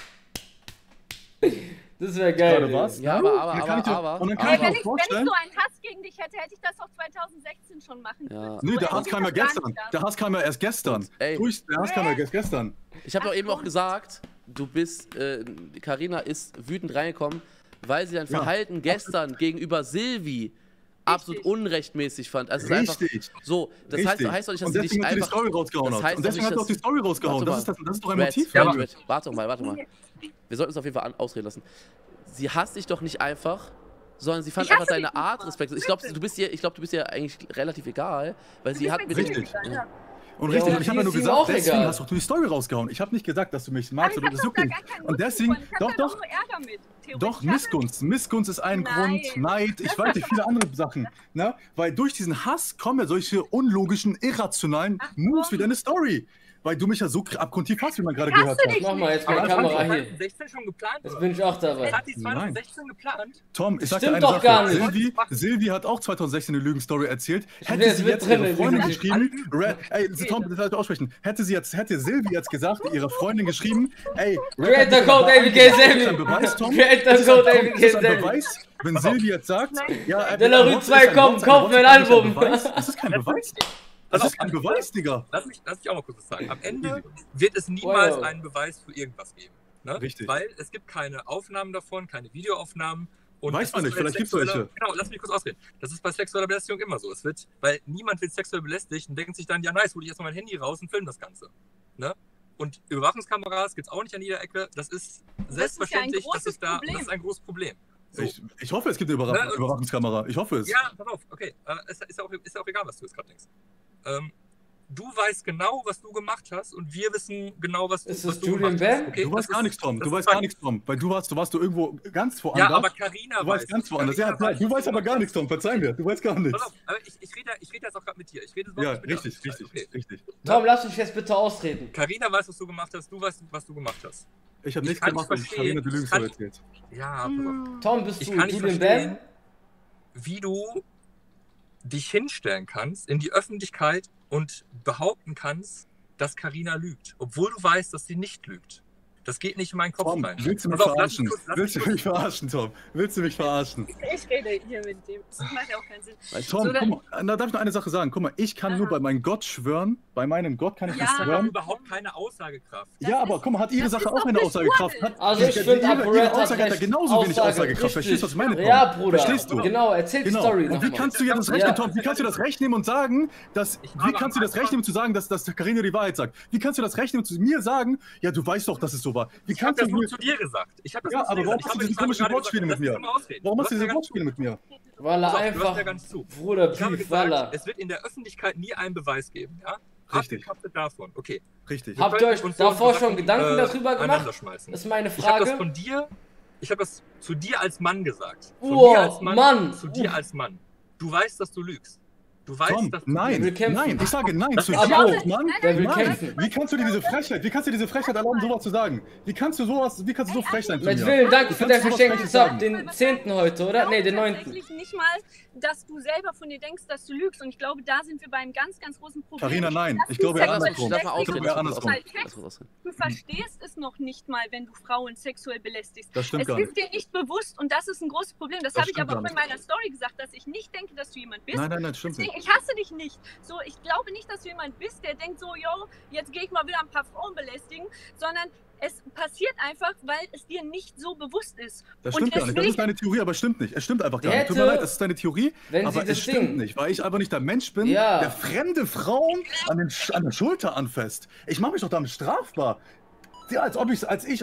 Das wäre geil. gerade ey. warst. Ja, Und aber- dann kann ich dir- und dann kann Ey, ich wenn mir ich vorstellen. so einen Hass gegen dich hätte, hätte ich das auch 2016 schon machen können. Ja. So Nee, der hätte Hass ich kam ja das gar gestern. nicht Der Hass kam ja erst gestern. Ey. Der Hass kam ja erst gestern. Ich habe doch eben auch gesagt, du bist, Carina ist wütend reingekommen, weil sie dein Ja. Verhalten gestern gegenüber Silvi absolut unrechtmäßig fand. Also es ist einfach Richtig. so, das Richtig. heißt doch nicht, dass und sie deswegen dich hat sie die einfach... Story rausgehauen. das heißt Und doch deswegen nicht, hat sie auch die dass- Story rausgehauen. Warte Das ist doch ein Red, Motiv. Red, für Red. Warte mal. Wir sollten es auf jeden Fall ausreden lassen. Sie hasst dich doch nicht einfach, sondern sie fand Ich einfach hasse deine dich Art nicht. respektlos. Ich glaube, du bist ihr eigentlich relativ egal, weil sie hat mit Richtig. Ja. Und Ja, richtig, und und ich habe die ja nur ist ihm gesagt, auch deswegen egal. hast doch du die Story rausgehauen. Ich habe nicht gesagt, dass du mich magst Aber oder ich das hab doch juckt da nicht. gar keinen Und Lust deswegen, von. Ich hab doch, da doch, nur Ärger mit. theoretisch. doch, Ich hab- Missgunst. Missgunst ist ein Nein. Grund, Neid, ich weiß nicht, viele andere Sachen. Ne? Weil durch diesen Hass kommen ja solche unlogischen, irrationalen Ach, Moves wie komm. deine Story. Weil du mich ja so abgrundtief hast, wie man gerade Hast gehört du hat. dich? Mach mal jetzt Aber meine das hat die Kamera hier. 2016 schon geplant. Jetzt bin ich auch dabei. Das hat die Nein. 2016 geplant. Tom, ich sag dir Stimmt eine doch Sache. gar nicht. Silvi hat auch 2016 eine Lügenstory erzählt. Hätte jetzt sie mit jetzt drin ihre in Freundin diesem- geschrieben, Tom, das soll ich aussprechen. Hätte Silvi jetzt gesagt, ihrer Freundin geschrieben, ey, Creator Code ABK Ist das ein Selvi. Beweis, Tom? Creator Ist das Code ein- ABK ist das ein Selvi. Beweis, wenn Silvi jetzt sagt, ja, De La Rue 2, komm, kauf mir ein Album. Das ist kein Beweis. Das ist kein Beweis, Digga. Lass mich auch mal kurz was sagen. Am Ende wird es niemals Wow. einen Beweis für irgendwas geben. Ne? Richtig. Weil es gibt keine Aufnahmen davon, keine Videoaufnahmen. Und Weiß das man ist nicht, bei vielleicht gibt's sexueller- welche. Genau, lass mich kurz ausreden. Das ist bei sexueller Belästigung immer so. Es wird, weil niemand wird sexuell belästigt und denkt sich dann, ja nice, hol ich erstmal mein Handy raus und film das Ganze. Ne? Und Überwachungskameras gibt es auch nicht an jeder Ecke. Das ist selbstverständlich, großes das ist da, Problem. das ist ein großes Problem. So. Ich hoffe, es gibt eine Überwachungskamera. Ich hoffe es. Ja, pass auf, okay. Ist ja auch egal, was du jetzt gerade denkst. Du weißt genau, was du gemacht hast und wir wissen genau, was Ist was das du Julian gemacht hast. Bam? Okay, Du weißt das gar ist- nichts, Tom. das Du ist weißt gar Fakt. nichts, Tom. Weil du warst irgendwo ganz woanders. Ja, aber Carina Du weißt ganz woanders. Ja, Carina du weißt aber gar nichts, Tom. Verzeih mir. Du weißt gar Pass nichts. auf, aber ich rede jetzt auch gerade mit dir. Ich rede Ja, überhaupt nicht mit richtig, dir. richtig, Okay. richtig. Tom, lass mich jetzt bitte ausreden. Carina weiß, was du gemacht hast. Du weißt, was du gemacht hast. Ich habe Ich nichts kann gemacht, nicht und Carina die verstehen. Lügenstory Ich kann- erzählt. Ja, pass auf. Tom, bist Ich du kann nicht Julian verstehen, Bam? wie du dich hinstellen kannst in die Öffentlichkeit und behaupten kannst, dass Carina lügt, obwohl du weißt, dass sie nicht lügt. Das geht nicht in meinen Kopf Tom, rein. willst du mich Pass auf, lass verarschen? mich Willst du mich verarschen, Tom? Willst du mich verarschen? Ich rede hier mit dem. Das macht ja auch keinen Sinn. Tom, So, guck mal, da darf ich noch eine Sache sagen. Guck mal, ich kann nur bei meinem Gott schwören. Bei meinem Gott kann ich Ja. nicht Das hat schwören. überhaupt keine Aussagekraft. Ja, aber guck mal, hat ihre das Sache ist auch doch eine Aussagekraft? geschwurbelt. Also ich ihre finde, ApoRed hat Aussage hat ja recht. genauso wenig Aussage, Aussagekraft. Verstehst du, was ich meine? Tom? Ja, Bruder. Verstehst du? Genau, erzähl die Genau. Story Und wie nochmal. kannst du ja das Recht Ja. nehmen, Tom? Wie kannst du das Recht nehmen und sagen, dass. Ich Wie habe kannst du am das Recht Anfang- nehmen zu sagen, dass Carina die Wahrheit sagt? Wie kannst du das Recht nehmen zu mir sagen, ja, du weißt doch, dass es so war? Wie Ich habe kannst das du nur mir. zu dir gesagt. Ich habe das Ja, nur zu aber dir warum gesagt. hast du Ich diese habe komischen gerade Wortspiele gesagt, mit lass mir? mich mal ausreden. Warum Du hast du diese ja ganz- Wortspiele mit mir? Walla Pass auf, du einfach. hörst ja ganz zu. Bruder, Ich habe Beef, Walla. gesagt, es wird in der Öffentlichkeit nie einen Beweis geben. Ja? Richtig. Abgekapselt davon. Okay. Richtig. Habt ihr können euch uns davor so schon Sachen, Gedanken darüber einander gemacht? schmeißen. Das ist meine Ich habe das Frage. von dir, ich habe das zu dir als Mann gesagt. Von Wow, mir als Mann, Mann. zu dir als Mann. Du weißt, dass du lügst. Du weißt, Tom, dass du nein, will kämpfen. nein, ich sage nein zu Abo. dir als Mann. Der will Nein. kämpfen. Wie kannst du dir diese Frechheit erlauben, sowas zu sagen? Wie kannst du so frech sein zu Mit mir? Willen, danke Wie für kannst dein du sowas verschenkten Freches Sub. sagen? Den 10. heute, oder? Ne, den 9. Tatsächlich nicht mal, dass du selber von dir denkst, dass du lügst. Und ich glaube, da sind wir bei einem ganz, ganz großen Problem. Carina, nein. Dass Ich du glaube eher sexuell andersrum. Lass mal belästigst. ausreden. Ja, lass mal andersrum. ausreden, lass mal ausreden. Du verstehst es noch nicht mal, wenn du Frauen sexuell belästigst. Das stimmt Es gar ist nicht. dir nicht bewusst und das ist ein großes Problem. Das Das habe ich stimmt aber auch gar in meiner Story gesagt, dass ich nicht denke, dass du jemand bist. Nein, das stimmt Deswegen, nicht. ich hasse dich nicht. So, ich glaube nicht, dass du jemand bist, der denkt so, yo, jetzt gehe ich mal wieder ein paar Frauen belästigen, sondern es passiert einfach, weil es dir nicht so bewusst ist. Das Und stimmt gar nicht. Das ist deine Theorie, aber es stimmt nicht. Es stimmt einfach gar nicht. Tut mir Hätte- leid, das ist deine Theorie, wenn sie aber das es stimmt Ding- nicht, weil ich einfach nicht der Mensch bin, Ja. der fremde Frauen an der Schulter anfasst. Ich mache mich doch damit strafbar. Ja, als ob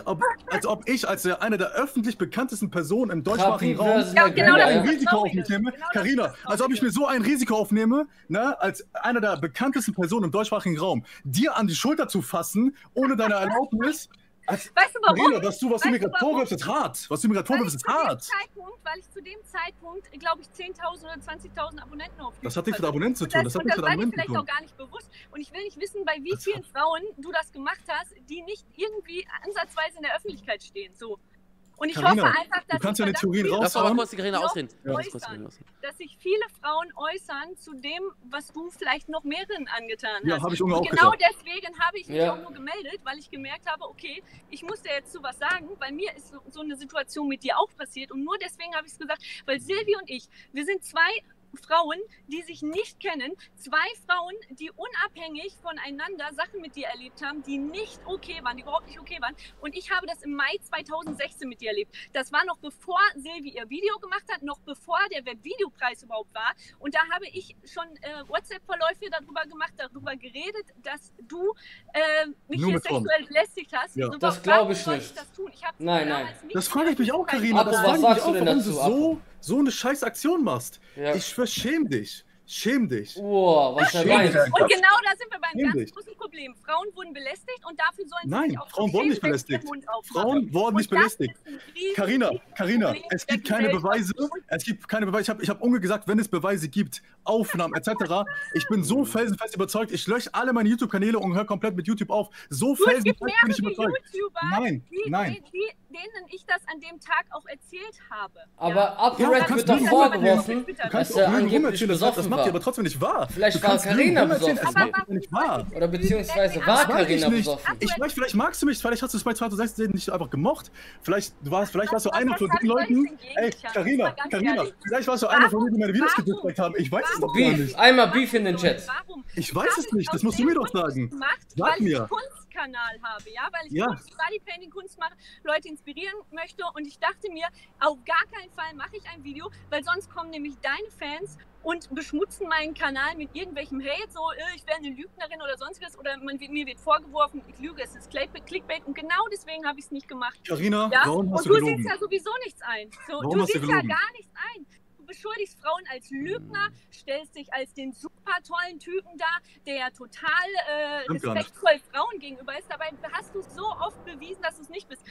ich als eine der öffentlich bekanntesten Personen im deutschsprachigen Trapi Raum versus Ja, genau McGregor, das ein ist Risiko auf mich Traurige. nehme. Genau das Carina, ist das als ob ich Traurige. mir so ein Risiko aufnehme, ne, als einer der bekanntesten Personen im deutschsprachigen Raum, dir an die Schulter zu fassen, ohne deine Erlaubnis. Weißt du warum? Carina, was du mir Weißt du gerade warum? vorwirfst, ist hart. Was du mir gerade vorwirfst, ist hart. Weil ich zu dem Zeitpunkt, glaube ich, 10.000 oder 20.000 Abonnenten auf YouTube Das hat nichts mit hatte. Abonnenten zu Und tun. Das hat und nichts das mit war dir Abonnenten zu vielleicht auch tun. gar nicht bewusst. Und ich will nicht wissen, bei wie vielen Frauen du das gemacht hast, die nicht irgendwie ansatzweise in der Öffentlichkeit stehen. So. Und ich Carina, hoffe einfach, dass du kannst ja sich deine Theorien verdammt Lass mal raushauen. kurz die Carina Ja. ausreden. Ja. Lass kurz die Carina ausreden. dass sich viele Frauen äußern zu dem, was du vielleicht noch mehreren angetan Ja, hast. habe ich ungefähr Und auch genau gesagt. deswegen habe ich mich Ja. auch nur gemeldet, weil ich gemerkt habe, okay, ich muss dir jetzt so was sagen, bei mir ist so eine Situation mit dir auch passiert und nur deswegen habe ich es gesagt, weil Silvi und ich, wir sind zwei Frauen, die sich nicht kennen, zwei Frauen, die unabhängig voneinander Sachen mit dir erlebt haben, die nicht okay waren, die überhaupt nicht okay waren. Und ich habe das im Mai 2016 mit dir erlebt. Das war noch bevor Silvi ihr Video gemacht hat, noch bevor der Webvideopreis überhaupt war. Und da habe ich schon WhatsApp-Verläufe darüber gemacht, darüber geredet, dass du mich Nur hier mit Tom. sexuell belästigt hast. Ja. So, Das glaube ich warum soll nicht. das tun? Ich habe Nein, damals nicht Das frage ich mich auch, Carina. Abo, Das was frage ich mich sagst du auch, denn warum dazu, du Abo? so eine scheiß Aktion machst. Ja. Ich schwör, schäm dich. Schäm dich. Wow, was er Schäm meint. dich. Und genau da sind wir beim ganz Nämlich. großen Problem. Frauen wurden belästigt und dafür sollen sie Nein, sich auch Frauen wurden nicht schämen, wenn sie belästigt. den Mund aufmachen. Frauen wurden nicht Und das belästigt. ist ein riesen- Carina, Problem es der gibt keine Gesellschaft. Beweise. Es gibt keine Beweise. Ich hab Unge gesagt, wenn es Beweise gibt, Aufnahmen etc. Ich bin so felsenfest überzeugt, ich lösche alle meine YouTube-Kanäle und höre komplett mit YouTube auf. So Du, es gibt felsenfest bin ich mehrere überzeugt. YouTuber, Nein, nein. denen ich das an dem Tag auch erzählt habe. Aber Ja, ApoRed du wird kannst doch lügen, vorgeworfen, Du Du dass kannst er auch Lügen angeblich rumerzählen, das besoffen macht ihr war. aber trotzdem nicht wahr. Vielleicht Du war kannst Lügen Carina rumerzählen, besoffen. es macht nicht wahr. Oder beziehungsweise Das war weiß ich Carina nicht. besoffen. Ich weiß, vielleicht magst du mich, vielleicht hast du es bei 2016 nicht einfach gemocht. Vielleicht warst du einer von Was den soll ich Leuten. denn gegen Ey, dich haben? Carina, Jetzt mal ganz Carina, ehrlich. vielleicht warst du einer von denen, die meine Videos Warum? gedrückt haben. Ich weiß es doch gar Beef, nicht. einmal Beef in den Chat. Warum? Ich weiß es nicht, das musst du mir doch sagen. Sag Weil ich mir. einen Kunstkanal habe, ja, weil ich Ja. Bodypainting Kunst mache, Leute inspirieren möchte und ich dachte mir, auf gar keinen Fall mache ich ein Video, weil sonst kommen nämlich deine Fans und beschmutzen meinen Kanal mit irgendwelchem Hate, so ich wäre eine Lügnerin oder sonstiges oder mir wird vorgeworfen, ich lüge, es ist Clickbait und genau deswegen habe ich es nicht gemacht. Carina, Ja? warum hast Und du du siehst gelogen? ja sowieso nichts ein. So, Warum du hast du siehst ja gelogen? gar nichts ein. Du beschuldigst Frauen als Lügner, stellst dich als den super tollen Typen dar, der ja total Stimmt gar nicht. respektvoll Frauen gegenüber ist. Dabei hast du es so oft bewiesen, dass du es nicht bist.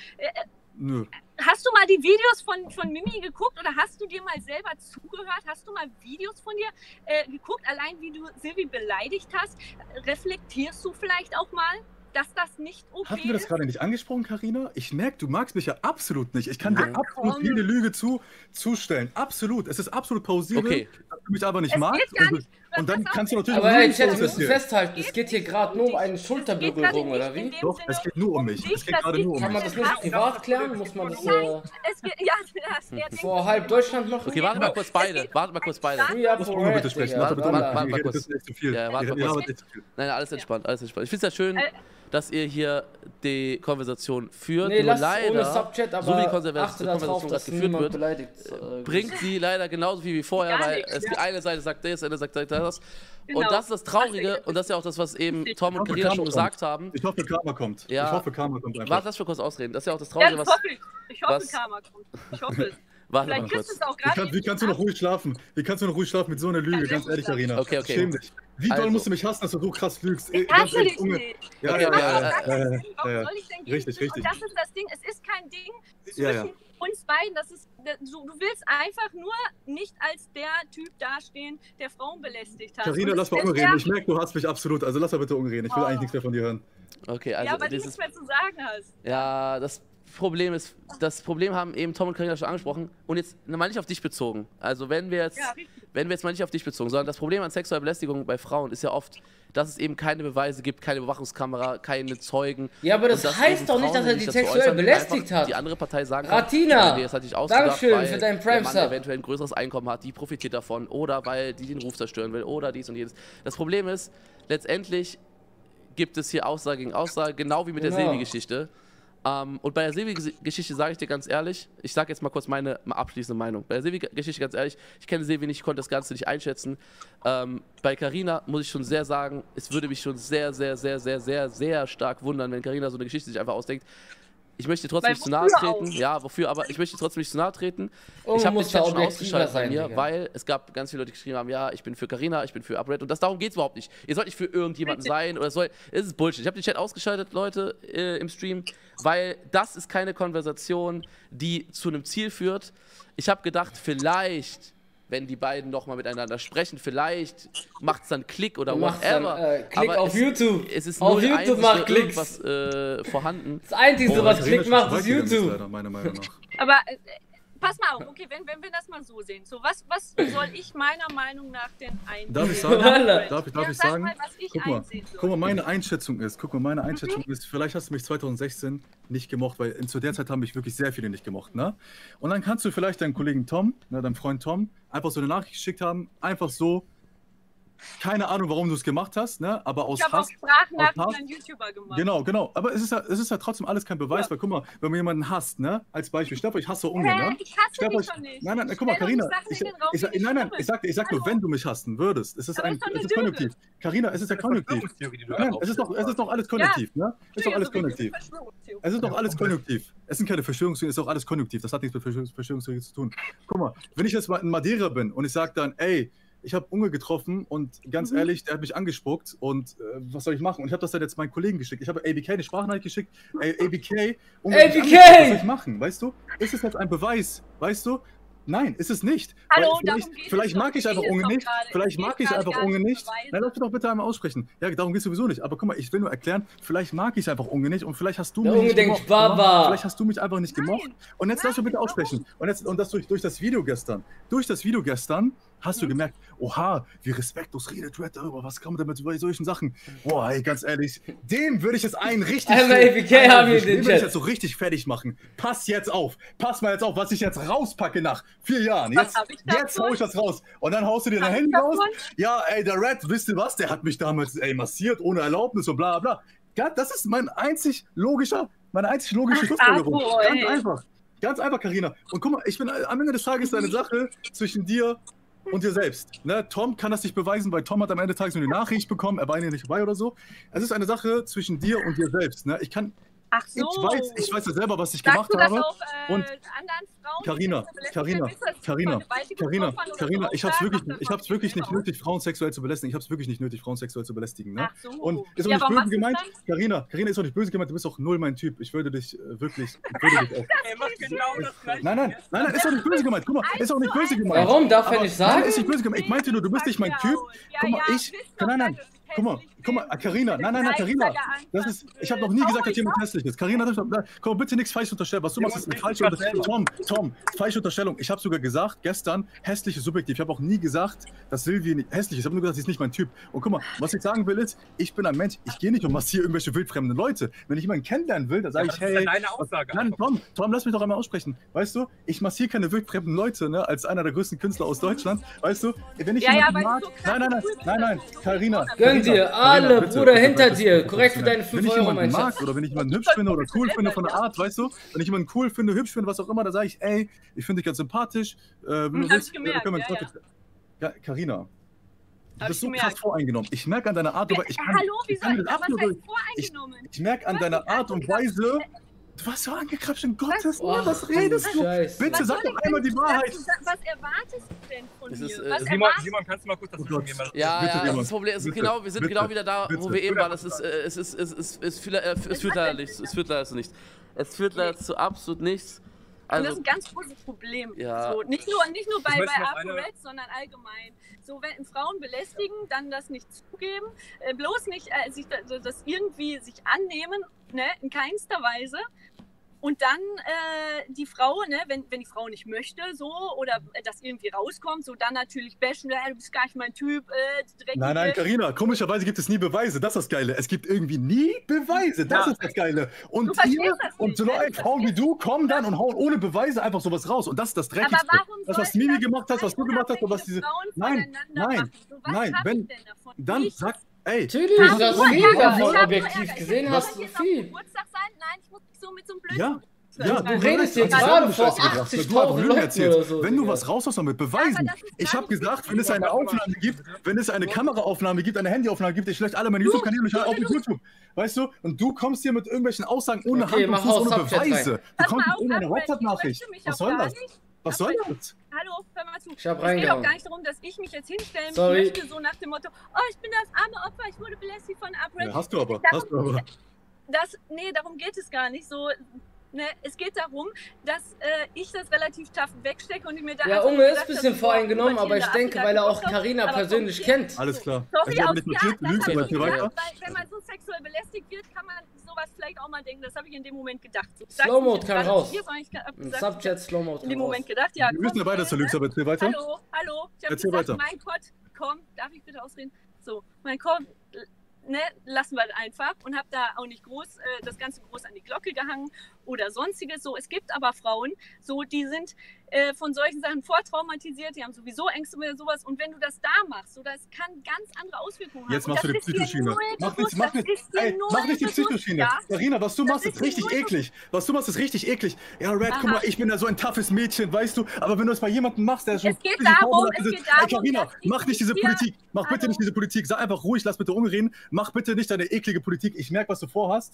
Nö. Hast du mal die Videos von Mimi geguckt oder hast du dir mal selber zugehört? Hast du mal Videos von dir geguckt? Allein wie du Silvi beleidigt hast, reflektierst du vielleicht auch mal, dass das nicht okay Hatten wir das ist? gerade nicht angesprochen, Carina? Ich merke, du magst mich ja absolut nicht. Ich kann dir Nein. absolut jede Lüge zustellen. Absolut. Es ist absolut plausibel, Okay. dass du mich aber nicht Es magst. geht gar und du- nicht Und dann kannst du natürlich Aber nur ey, die Chat, wir Stories müssen erzählen. festhalten, es geht hier gerade nur um eine Schulterberührung, oder wie? Doch, es geht nur um mich. Es geht gerade nur um Kann man mich. das nicht privat klären? Muss man das Es geht, ja, das, er denkt, vor halb Deutschland machen? Okay, warten mal kurz beide. Warten mal kurz beide. Free Lass Bruno bitte sprechen. Digga, Lass bitte warte, Wallah. warte, Ihr redet kurz. jetzt nicht zu viel. Ja, warte Ihr mal kurz. labert nicht zu viel. Nein, alles entspannt, alles entspannt. Ich finde es ja schön, dass ihr hier die Konversation führt. Nee, Nur lass ohne leider, Subchat, aber so wie die achte Konversation darauf, gerade dass geführt niemand wird, beleidigt. bringt sie leider genauso viel wie vorher, Gar weil nichts, es die ja. eine Seite sagt das, die andere sagt das. Genau. Und das ist das Traurige und das ist ja auch das, was eben Tom und hoffe, Carina schon Karma gesagt haben. Ich hoffe, Karma kommt. Ja. Ich hoffe, Karma kommt einfach. Warte, lass mich kurz ausreden. Das ist ja auch das Ja, Traurige, das was... hoffe ich. Ich hoffe, was- Karma kommt. Ich hoffe es. Warte mal Vielleicht kriegst du kurz. es auch gerade. Wie kannst du noch ruhig schlafen? Wie kannst du noch ruhig schlafen mit so einer Lüge? Ganz ehrlich, Karina. Okay, okay. Schäm dich. Wie doll Also. musst du mich hassen, dass du so krass lügst? Ich Ganz hasse ehrlich, dich Junge. nicht. Ja, Okay, ja, okay, ja, Warum ja. soll ich denn gegen Richtig, dich? richtig. Und das ist das Ding, es ist kein Ding zwischen Ja, ja. uns beiden. Das ist, du willst einfach nur nicht als der Typ dastehen, der Frauen belästigt hat. Karina, Und lass mal das ist unreden. der- Ich merke, du hast mich absolut. Also lass mal bitte unreden. Ich will Oh. eigentlich nichts mehr von dir hören. Okay, Ja, also weil du dieses... nichts mehr zu sagen hast. Ja, das Problem haben eben Tom und Carina schon angesprochen und jetzt mal nicht auf dich bezogen. Also wenn wir jetzt mal nicht auf dich bezogen, sondern das Problem an sexueller Belästigung bei Frauen ist ja oft, dass es eben keine Beweise gibt, keine Überwachungskamera, keine Zeugen. Ja, aber das Und dass heißt eben doch nicht, Frauen dass er sich die dazu sexuell äußern, belästigt einfach hat. Die andere Partei sagen Ratina, nee, das hat sich ausgedacht, Dankeschön weil für deinen der Mann Prime-Sub. eventuell ein größeres Einkommen hat, die profitiert davon oder weil die den Ruf zerstören will oder dies und jenes. Das Problem ist, letztendlich gibt es hier Aussage gegen Aussage, genau wie mit der Genau. Silvi-Geschichte. Und bei der Silvi-Geschichte sage ich dir ganz ehrlich, ich sage jetzt mal kurz meine abschließende Meinung. Bei der Silvi-Geschichte ganz ehrlich, ich kenne Silvi nicht, ich konnte das Ganze nicht einschätzen. Bei Carina muss ich schon sehr sagen, es würde mich schon sehr, sehr, sehr, sehr, sehr, sehr stark wundern, wenn Carina so eine Geschichte sich einfach ausdenkt. Ich möchte trotzdem Weil nicht zu nahe wofür treten. auch? Ja, wofür? Aber ich möchte trotzdem nicht zu nahe treten. Irgendwo Ich habe den muss Chat da schon objektiver ausgeschaltet bei sein, mir, Digga. weil es gab ganz viele Leute, die geschrieben haben, ja, ich bin für Carina, ich bin für UpRed und darum geht es überhaupt nicht. Ihr sollt nicht für irgendjemanden sein oder es ist Bullshit. Ich habe den Chat ausgeschaltet, Leute, im Stream, weil das ist keine Konversation, die zu einem Ziel führt. Ich habe gedacht, vielleicht, wenn die beiden nochmal miteinander sprechen, vielleicht macht es dann Klick oder Macht's dann, whatever. Klick Aber auf YouTube. Es ist Auf null YouTube eins macht für Klicks. irgendwas vorhanden. Das Einzige, was Karina Klick macht, weiß ist die ganze YouTube. leider, meiner Meinung nach. Aber pass mal auf, okay, wenn wir das mal so sehen. So, was soll ich meiner Meinung nach denn einsehen? Darf ich sagen? Wallah. Darf ich Sag sagen? mal, was ich Guck mal, einsehen soll. guck mal, meine Einschätzung ist, vielleicht hast du mich 2016 nicht gemocht, weil zu der Zeit haben mich wirklich sehr viele nicht gemocht, ne? Und dann kannst du vielleicht deinen Kollegen Tom, ne, deinem Freund Tom, einfach so eine Nachricht geschickt haben, einfach so, keine Ahnung, warum du es gemacht hast, ne? Aber aus Ich habe auch Hass. Sprachnachrichten aus Hass- an YouTuber gemacht. Genau. Aber es ist ja trotzdem alles kein Beweis, Ja. weil guck mal, wenn man jemanden hasst, ne? Als Beispiel, ich glaube, ich hasse Unge, ne? Ich hasse Stellt dich euch- schon nicht. Nein, guck mal, Stell doch Carina, nicht Sachen in den Raum, die nicht nein, stimmen. ich sag nur, Hallo? wenn du mich hassen würdest. Es ist Aber ist doch eine es ist konjunktiv. Carina, es ist ja konjunktiv. Verschwörungstheorie, die du Nein, da es ist doch alles konjunktiv, ne? Es ist doch alles konjunktiv. Es ist doch alles konjunktiv. Es sind keine Verschwörungstheorien, es ist doch alles konjunktiv. Das hat nichts mit Verschwörungstheorien zu tun. Guck mal, wenn ich jetzt mal in Madeira bin und ich sag dann, ey, ich habe Unge getroffen und ganz ehrlich, der hat mich angespuckt und was soll ich machen? Und ich habe das dann jetzt meinen Kollegen geschickt. Ich habe ABK eine Sprachnachricht geschickt. Ey, ABK, Unge hat mich ABK! angespuckt. Was soll ich machen? Weißt du? Ist es jetzt ein Beweis? Weißt du? Nein, ist es nicht. Hallo, Weil darum vielleicht geht es vielleicht doch. mag ich Es einfach geht Unge doch nicht. gerade. Vielleicht Es geht mag ich gerade einfach gar Unge nicht nicht. um Beweise. Nein, lass mich doch bitte einmal aussprechen. Ja, darum geht es sowieso nicht. Aber guck mal, ich will nur erklären, vielleicht mag ich einfach Unge nicht und vielleicht hast du Der mich Unge nicht denkt, gemocht. Baba. Vielleicht hast du mich einfach nicht gemocht. Und jetzt lass mich bitte aussprechen. Und das durch das Video gestern. Durch das Video gestern hast du gemerkt, oha, wie respektlos redet Red darüber, was kann man damit über solchen Sachen? Boah, ey, ganz ehrlich, dem würde ich jetzt einen richtig... Einmal APK haben wir in den den würde ich Chat. jetzt so richtig fertig machen. Pass jetzt auf. Pass mal jetzt auf, was ich jetzt rauspacke nach 4 Jahren. Was Jetzt, hab ich davon? jetzt hau ich das raus. Und dann haust du dir dein Was Handy hab ich raus. davon? Ja, ey, der Red, wisst ihr was? Der hat mich damals, ey, massiert, ohne Erlaubnis und bla bla. Ja, das ist meine einzig logische Schlussfolgerung. Abo, Ganz ey. einfach. Ganz einfach, Carina. Und guck mal, ich bin am Ende des Tages eine Sache zwischen dir und dir selbst. Ne? Tom kann das nicht beweisen, weil Tom hat am Ende des Tages nur eine Nachricht bekommen, er war ja nicht dabei oder so. Es ist eine Sache zwischen dir und dir selbst. Ne? Ach so. Ich weiß ja selber, was ich Sagst gemacht du das habe. auch und anderen Frauen? Carina, ich hab's wirklich nicht nötig, Frauen sexuell zu belästigen. Ich hab's wirklich nicht nötig, Frauen sexuell zu belästigen. Ne? Ach so. Und ist auch Ja, nicht warum böse machst du gemeint. das Carina ist auch nicht böse gemeint, du bist auch null mein Typ. Ich würde dich wirklich, ich würde dich auch. Er macht genau das gleiche. Nein, ist auch nicht böse gemeint. Guck mal, ist auch nicht böse gemeint. Warum? Darf er Aber- nicht sagen? Nein, ist nicht böse gemeint. Ich meinte nur, du bist nicht mein Typ. Guck mal, Guck mal, Carina, nein, Carina, ich habe noch nie gesagt, dass jemand hässlich ist. Carina, komm, bitte nichts falsch unterstellen. Was du machst, ist eine falsche Unterstellung. Tom, falsche Unterstellung. Ich habe sogar gesagt, gestern, hässlich ist subjektiv. Ich habe auch nie gesagt, dass Silvi nicht hässlich ist. Ich habe nur gesagt, sie ist nicht mein Typ. Und guck mal, was ich sagen will ist, ich bin ein Mensch, ich gehe nicht und massiere irgendwelche wildfremden Leute. Wenn ich jemanden kennenlernen will, dann sage ich, hey, deine Aussage. Nein, Tom, lass mich doch einmal aussprechen. Weißt du, ich massiere keine wildfremden Leute, ne, als einer der größten Künstler aus Deutschland. Weißt du, wenn ich jemanden mag, nein, Carina. Gönn dir, alle, Bruder, hinter dir. Korrekt für deine 5 Euro, mein Schatz. Oder wenn ich jemanden hübsch finde oder cool finde von der Art, weißt du? Wenn ich jemanden cool finde, hübsch finde, was auch immer, dann sage ich, ey, ich finde dich ganz sympathisch. Wenn du willst, ja, Carina. Du bist so krass voreingenommen. Ich merke an deiner Art, aber ich merke an deiner Art und Weise. Du warst so angekrapscht, in Gottes Namen, was redest du? Bitte sag doch einmal die Wahrheit. Was erwartest du denn von mir? Simon, kannst du mal kurz das von mir mal... Ja, das Problem ist, wir sind genau wieder da, wo wir eben waren. Es führt leider zu nichts. Es führt leider zu absolut nichts. Also, das ist ein ganz großes Problem. Ja. So, nicht nur bei ApoRed, sondern allgemein. So, wenn Frauen belästigen, dann das nicht zugeben, bloß nicht das irgendwie sich annehmen, ne, in keinster Weise. Und dann die Frau, ne, wenn die Frau nicht möchte, so, oder das irgendwie rauskommt, so dann natürlich bashen, du bist gar nicht mein Typ, Nein, Carina, komischerweise gibt es nie Beweise, das ist das Geile. Es gibt irgendwie nie Beweise, das ist das Geile. Und ihr und so Frauen wie du kommen dann und hauen ohne Beweise einfach sowas raus. Und das ist das Dreckigste. Das, was Mimi gemacht hat, was du gemacht hast, und was diese... Nein, wenn... Dann sag... Ey, natürlich, du hast viel davon objektiv gesehen, hast du viel. Geburtstag sein? Nein, ich muss nicht so mit so einem blöden... Ja, du redest jetzt gerade vor 80.000 Leuten oder so. Wenn du was raushaust, dann mit Beweisen. Ich habe gesagt, wenn es eine Aufnahme gibt, wenn es eine Kameraaufnahme gibt, eine Handyaufnahme gibt, ich lösche alle meine YouTube-Kanäle und ich auf YouTube. Weißt du? Und du kommst hier mit irgendwelchen Aussagen ohne Hand und Fuß, ohne Beweise. Du kommst mit irgendeiner WhatsApp-Nachricht. Was soll das? Was soll das? Hallo, hör mal zu. Ich hab es geht auch reingehauen. gar nicht darum, dass ich mich jetzt hinstellen möchte, so nach dem Motto, oh, ich bin das arme Opfer, ich wurde belästigt von ApoRed. Ja, hast du aber. Nee, darum geht es gar nicht so. Ne, es geht darum, dass ich das relativ tough wegstecke und ich mir da... Ja, Unge ist ein bisschen voreingenommen, aber ich denke, weil er auch Carina persönlich kennt. Alles klar. Sorry, also, nicht notiert, lügst, aber hier weiter. Wenn man so sexuell belästigt wird, kann man sowas vielleicht auch mal denken. Das habe ich in dem Moment gedacht. So, Slow-Mode kann raus. Subjet Slow-Mode in dem Moment gedacht, ja. Wir wissen ja beide, dass du lügst, aber erzähl weiter. Hallo. Ich habe gesagt, mein Gott, komm, darf ich bitte ausreden? So, mein Gott, ne, lassen wir das einfach und habe da auch nicht groß das Ganze groß an die Glocke gehangen oder sonstiges. So, es gibt aber Frauen, so die sind von solchen Sachen vortraumatisiert, die haben sowieso Ängste oder sowas. Und wenn du das da machst, so, das kann ganz andere Auswirkungen haben. Jetzt machst du die Psychoschiene. Mach nicht die Psychoschiene. Ja? Carina, was du machst, ist richtig eklig. Ja, Red, guck mal, ich bin ja so ein toughes Mädchen, weißt du. Aber wenn du das bei jemandem machst, der schon... Es geht darum, Carina, mach nicht diese Politik. Mach bitte nicht diese Politik. Sei einfach ruhig, lass bitte umreden. Mach bitte nicht deine eklige Politik. Ich merke, was du vorhast.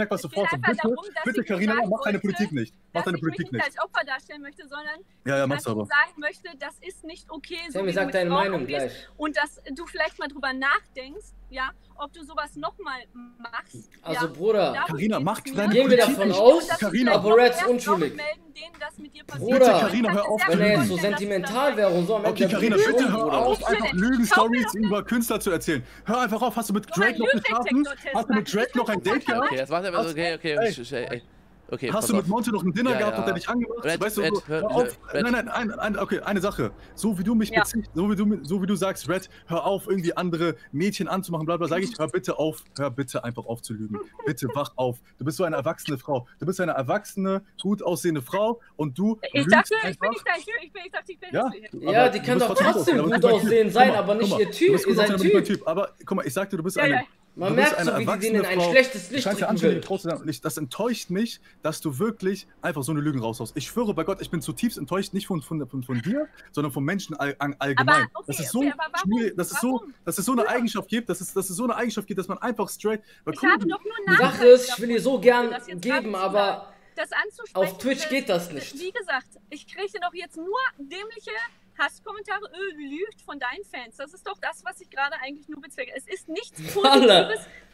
Bitte, Carina, mach deine Politik nicht. Mach deine Politik nicht. Ich nicht als Opfer darstellen möchte, sondern mach's aber. sagen möchte, das ist nicht okay, so Sammy, wie sag du deine mit Frauen Meinung umgehst. gleich. Und dass du vielleicht mal drüber nachdenkst, ja, ob du sowas nochmal machst. Also, ja. Bruder, Carina, mach deine gehen wir Politik davon nicht. aus, Carina, ApoRed ist unschuldig. Bitte, Carina, hör auf. Wenn er jetzt so sentimental wäre und so am Okay, Carina, bitte hör auf, einfach Lügen-Stories über Künstler zu erzählen. Hör einfach auf, hast du mit Drake noch geschlafen? Hast du mit Drake noch ein Date gehabt? Okay, das macht er okay. Okay, hast du mit Monte noch ein Dinner gehabt und der dich angemacht? Weißt du, hör auf. Nein, okay, eine Sache. So wie du mich beziehst, so wie du sagst, Red, hör auf, irgendwie andere Mädchen anzumachen, bla bla, sage ich, hör bitte einfach auf zu lügen. Bitte wach auf. Du bist so eine erwachsene Frau. Du bist eine erwachsene, gut aussehende Frau und du ich dachte, ich bin nicht dein Typ. Ja, die kann doch trotzdem gut aussehen sein, aber nicht ihr Typ. Ihr seid Typ. Aber guck mal, ich sagte, du bist eine... Man merkt so, wie die den in ein schlechtes Licht drücken will. Das enttäuscht mich, dass du wirklich einfach so eine Lügen raushaust. Ich schwöre bei Gott, ich bin zutiefst enttäuscht, nicht von dir, sondern von Menschen allgemein. Aber, das ist so schwierig, dass es so eine Eigenschaft gibt, dass man einfach straight... Ich habe doch nur die Sache ist, ich will dir so gern geben, aber das auf Twitch geht das nicht. Wie gesagt, ich kriege doch jetzt nur dämliche Hasskommentare, lügt von deinen Fans. Das ist doch das, was ich gerade eigentlich nur bezwecke. Es ist nichts Positives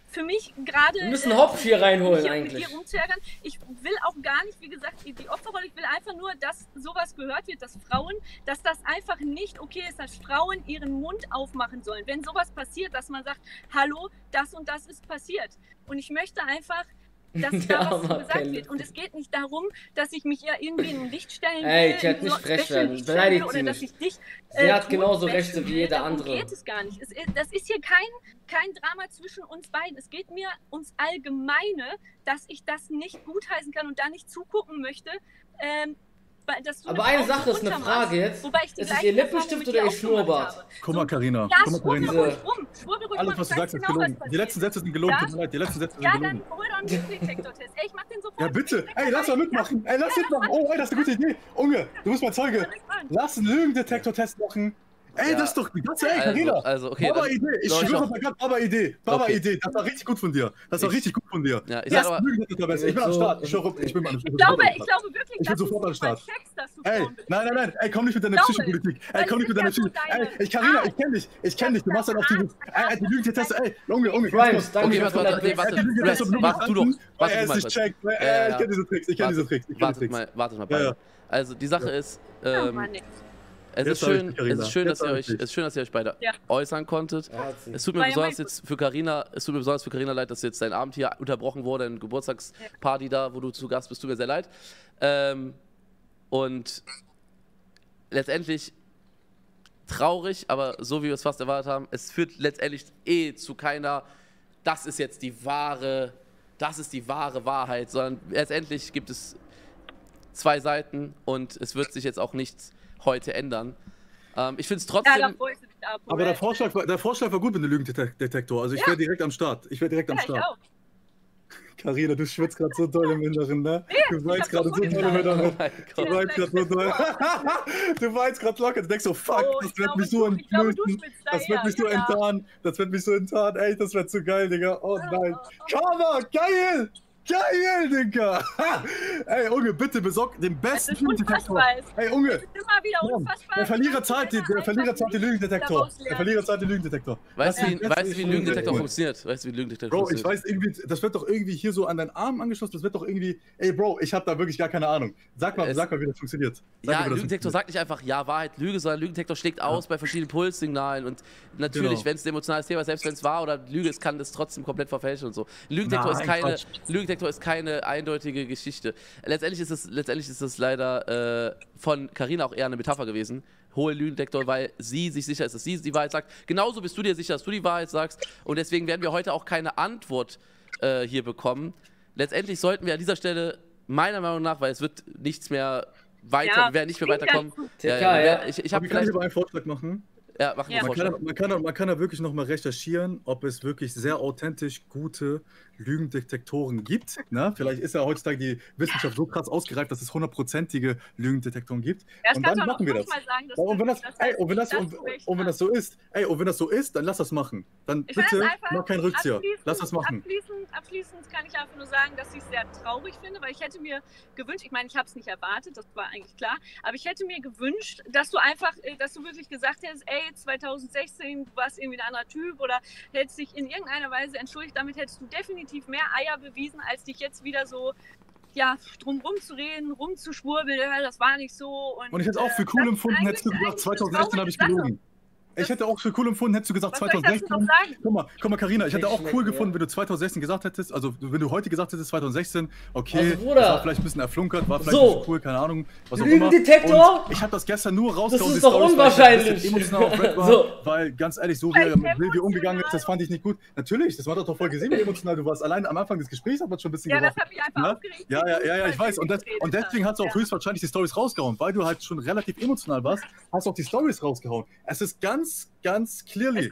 für mich gerade... Wir müssen Hopf hier reinholen mit eigentlich. dir rumzuärgern. Ich will auch gar nicht, wie gesagt, die Opferrolle, ich will einfach nur, dass sowas gehört wird, dass Frauen, dass das einfach nicht okay ist, dass Frauen ihren Mund aufmachen sollen. Wenn sowas passiert, dass man sagt, hallo, das und das ist passiert. Und ich möchte einfach, dass da was gesagt wird. Und es geht nicht darum, dass ich mich ja irgendwie in ein Licht stellen will. Ey, Chat, nicht frech werden. Beleidigt sie nicht. Sie hat genauso Rechte wie jeder andere. Darum geht es gar nicht. Das ist hier kein Drama zwischen uns beiden. Es geht mir ums Allgemeine, dass ich das nicht gutheißen kann und da nicht zugucken möchte. Aber eine Sache ist eine Frage jetzt. Ist es ihr Lippenstift oder ihr Schnurrbart? Guck mal, Carina. Ja, schwurbel ruhig rum. Alles, was du sagst, ist gelogen. Die letzten Sätze sind gelogen. Tut mir leid, die letzten Sätze sind Ja, gelogen. dann hol doch einen Lügendetektor-Test. Ey, ich mach den sofort. Ja, bitte. Ey, lass mal mitmachen. Ey, lass mitmachen. Oh, ey, das ist eine gute Idee. Unge, du bist mein Zeuge. Lass einen Lügendetektor-Test machen. Ey, das ist doch die ganze, ey, Carina. Also, okay. Baba-Idee. Ich schwöre mal gerade, Baba-Idee. Baba-Idee. Das war richtig gut von dir. Das war richtig gut von dir. Ja, ich Lass sag einen Lügendetektor besser. Ich bin am Start. Ich schwöre, ich bin am Start. Ich glaube wirklich, ich bin sofort am Start. dass du Ey, nein. Ey, komm nicht mit deiner Psychopolitik. Ey, komm nicht mit deiner Psychopolitik. Ey, Carina, ich kenn dich. Du machst dann auf die Lügendetektor. Ey, Junge. Grimes, danke. Okay, warte, du doch. Er ist nicht checkt. Ich kenn diese Tricks. Wartet mal beide. Also, die Sache ist, es ist schön, dass ihr euch beide äußern konntet. Es tut mir besonders jetzt für Carina, leid, dass jetzt dein Abend hier unterbrochen wurde, eine Geburtstagsparty da, wo du zu Gast bist, tut mir sehr leid. Und letztendlich traurig, aber so wie wir es fast erwartet haben, es führt letztendlich zu keiner, das ist jetzt die wahre Wahrheit, sondern letztendlich gibt es zwei Seiten und es wird sich jetzt auch nichts heute ändern. Ich finde es trotzdem... Ja, aber der Vorschlag war gut mit dem Lügendetektor. Also ich wäre direkt am Start. Ich auch. Carina, du schwitzt gerade so doll im Inneren, ne? Du weinst gerade so doll im Inneren. Du weinst gerade so doll. Du weinst gerade locker. Du denkst so, fuck, das wird mich so entblößen. Das wird mich so enttarnen. Ey, das wird zu geil, Digga. Oh nein. Karma, geil! Geil, Digga! Ey, Unge, bitte besorg den besten Lügendetektor. Ey, Unge! Der Verlierer zahlt den Lügendetektor. Weißt du, wie ein Lügendetektor funktioniert? Bro, ich weiß irgendwie, das wird doch irgendwie hier so an deinen Arm angeschlossen. Das wird doch irgendwie. Ey, Bro, ich hab da wirklich gar keine Ahnung. Sag mal, wie das funktioniert. Lügendetektor sagt nicht einfach Ja, Wahrheit, Lüge, sondern Lügendetektor schlägt aus bei verschiedenen Pulssignalen. Und natürlich, wenn es ein emotionales Thema ist, selbst wenn es wahr oder Lüge ist, kann das trotzdem komplett verfälschen und so. Lügendetektor ist keine eindeutige Geschichte. Letztendlich ist es leider von Carina auch eher eine Metapher gewesen. Hohe Lügendetektor, weil sie sich sicher ist, dass sie die Wahrheit sagt. Genauso bist du dir sicher, dass du die Wahrheit sagst. Und deswegen werden wir heute auch keine Antwort hier bekommen. Letztendlich sollten wir an dieser Stelle, meiner Meinung nach, weil es wird nichts mehr weiter, wir werden nicht mehr weiterkommen. Ich habe vielleicht aber einen Vorschlag machen. Ja, machen wir Vorschlag. Man kann da wirklich nochmal recherchieren, ob es wirklich sehr authentisch gute Lügendetektoren gibt. Ne? Vielleicht ist ja heutzutage die Wissenschaft so krass ausgereift, dass es 100%ige Lügendetektoren gibt. Ja, und dann machen wir das. Und wenn das so ist, dann lass das machen. Dann bitte mach keinen Rückzieher. Lass das machen. Abschließend kann ich einfach nur sagen, dass ich es sehr traurig finde, weil ich hätte mir gewünscht, ich meine, ich habe es nicht erwartet, das war eigentlich klar, aber ich hätte mir gewünscht, dass du wirklich gesagt hättest, ey, 2016, du warst irgendwie ein anderer Typ oder hättest dich in irgendeiner Weise entschuldigt, damit hättest du definitiv mehr Eier bewiesen, als dich jetzt wieder so, ja, drumrum zu reden, rumzuschwurbeln, das war nicht so. Und ich hätte auch für cool empfunden, hättest du gesagt, 2016 habe ich gelogen. Ich hätte auch für cool empfunden, hättest du gesagt, 2016. Guck mal, Carina, ich hätte auch cool gefunden, wenn du 2016 gesagt hättest, also wenn du heute gesagt hättest, 2016 okay, also, das war vielleicht ein bisschen erflunkert, war vielleicht nicht so cool, keine Ahnung, was auch immer. Lügendetektor? Ich habe das gestern nur rausgehauen, das ist doch unwahrscheinlich. Emotional auf Red war, weil ganz ehrlich, so wie er mit Bilby umgegangen ist, das fand ich nicht gut. Natürlich, das war doch voll gesehen, wie emotional du warst. Allein am Anfang des Gesprächs hat man schon ein bisschen gerochen. Das hat mich einfach aufgeregt. Ja, ich weiß. Und deswegen hast du auch höchstwahrscheinlich die Storys rausgehauen, weil du halt schon relativ emotional warst, hast du auch die Storys rausgehauen. Es ist ganz clearly.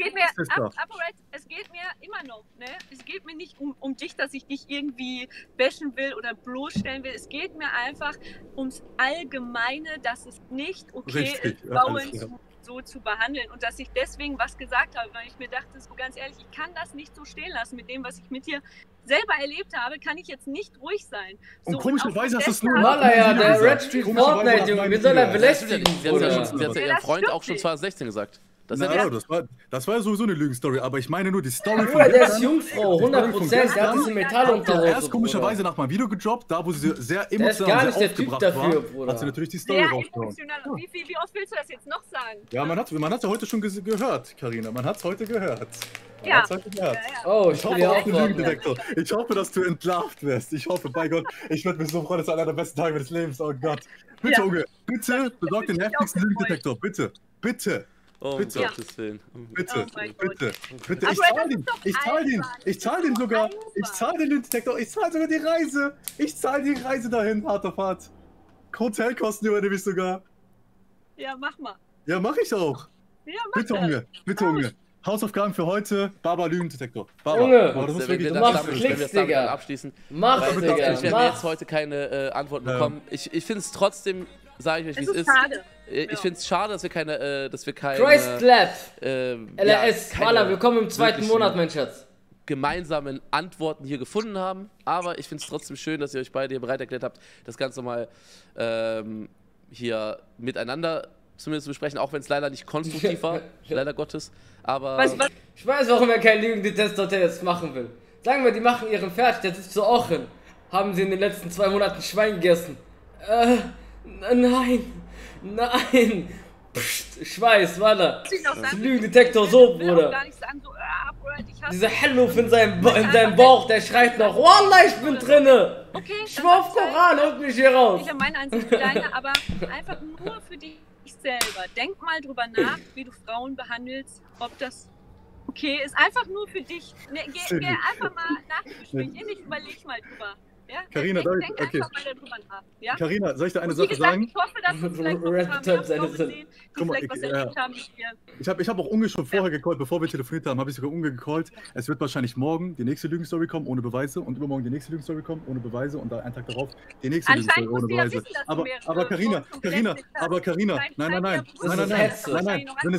Es geht mir immer noch, ne? Es geht mir nicht um dich, dass ich dich irgendwie bashen will oder bloßstellen will. Es geht mir einfach ums Allgemeine, dass es nicht okay ist, Frauen so zu behandeln und dass ich deswegen was gesagt habe, weil ich mir dachte, so ganz ehrlich, ich kann das nicht so stehen lassen mit dem, was ich mit dir selber erlebt habe, kann ich jetzt nicht ruhig sein. Und so, komischerweise hast du es nur... Der Red Street Fortnite, Junge, wie soll er belästigen? Sie hat ja ihrem Freund auch schon 2016 gesagt. Das Na, das war ja sowieso eine Lügenstory, aber ich meine nur die Story Bruder, der ist gestern. Jungfrau, 100%, der hat diese Metallunterhose. Er ist komischerweise nach meinem Video gedroppt, da wo sie sehr Der ist emotional gar sehr nicht der Typ aufgebracht dafür, war, Bruder. hat sie natürlich die Story Sehr rausgehauen. emotional. Wie oft willst du das jetzt noch sagen? Ja, man hat's ja heute schon gehört, Carina. Man hat's heute gehört. Man Ja. hat's heute gehört. Oh, Ich ich will hoffe ja auf auch den warten. Lügendetektor. Ich hoffe, dass du entlarvt wirst. Ich hoffe, bei Gott, ich würde mich so freuen, das ist einer der besten Tage meines Lebens. Oh Gott. Bitte, Ja. Junge, bitte besorg den Ich würd mich heftigsten auch freuen. Lügendetektor. Bitte, bitte, Oh, um Bitte. Gottes Willen. bitte, Oh mein Gott. bitte, bitte. Aber Ich das zahl ist den. doch Ich zahl den. albern. Ich zahl Das den ist doch sogar. albern. Ich zahl den Lügendetektor. Ich zahl sogar die Reise. Ich zahl die Reise dahin, harte Fahrt. Hotelkosten übernehme ich sogar. Ja, mach mal. Ja, mach ich auch. Ja, mach Bitte, das. Junge. Bitte, Junge. Hausaufgaben für heute. Baba Lügendetektor. Baba. Junge. Boah, das ist Wenn wirklich wir du machst damit, Klicks, wenn wir das damit Digga. dann abschließen. Mach, Weil Digga, ehrlich, wir haben mach. jetzt heute keine Antworten Ja. bekommen. Ich finde es trotzdem, sage ich euch, wie Es es ist ist. schade. Ich Ja. finde es schade, dass wir keine, Christ Lab. LRS, keine Walla, willkommen im zweiten wirklichen Monat, mein Schatz. gemeinsamen Antworten hier gefunden haben. Aber ich finde es trotzdem schön, dass ihr euch beide hier bereit erklärt habt, das Ganze mal hier miteinander zumindest zu besprechen, auch wenn es leider nicht konstruktiv war, leider Gottes. Aber Was? Ich weiß, warum er keinen Lügendetester jetzt machen will. Sagen wir, die machen ihren fertig, der sitzt so auch hin. Haben sie in den letzten 2 Monaten Schwein gegessen? Nein. Nein. Psst, Schweiß, Walla. Ich auch sagen, Lügendetektor so, ich will auch Bruder. gar nicht sagen, so, Bruder, ich hasse Dieser Helluf in seinem Bauch, der schreit noch, Wallah, ich bin drinne. Okay, Ich schwör auf Koran, holt mich hier raus. Ich habe meine Ansicht kleiner, aber einfach nur für dich selber. Denk mal drüber nach, wie du Frauen behandelst, ob das okay ist. Einfach nur für dich. Ne, geh einfach mal nach dem Gespräch in dich, überleg mal drüber. Ja? Carina, denk okay. einfach mal darüber nach. Ja? Carina, soll ich dir eine Und wie Sache gesagt, sagen? ich hoffe, dass wir vielleicht noch Red ein paar Times, mehr Frauen eine Sinn. sehen, die Guck mal, vielleicht was ja. erlebt haben mit dir. Ich hab auch Unge schon vorher gecallt, bevor wir telefoniert haben, habe ich sogar Unge gecallt. Es wird wahrscheinlich morgen die nächste Lügenstory kommen, ohne Beweise, und übermorgen die nächste Lügenstory kommen, ohne Beweise, und dann einen Tag darauf die nächste Lügenstory Anscheinend ohne musst du ja Beweise. wissen, dass du Aber mehrere Carina, Frauen Carina, belästigt hast. aber Carina, nein, wenn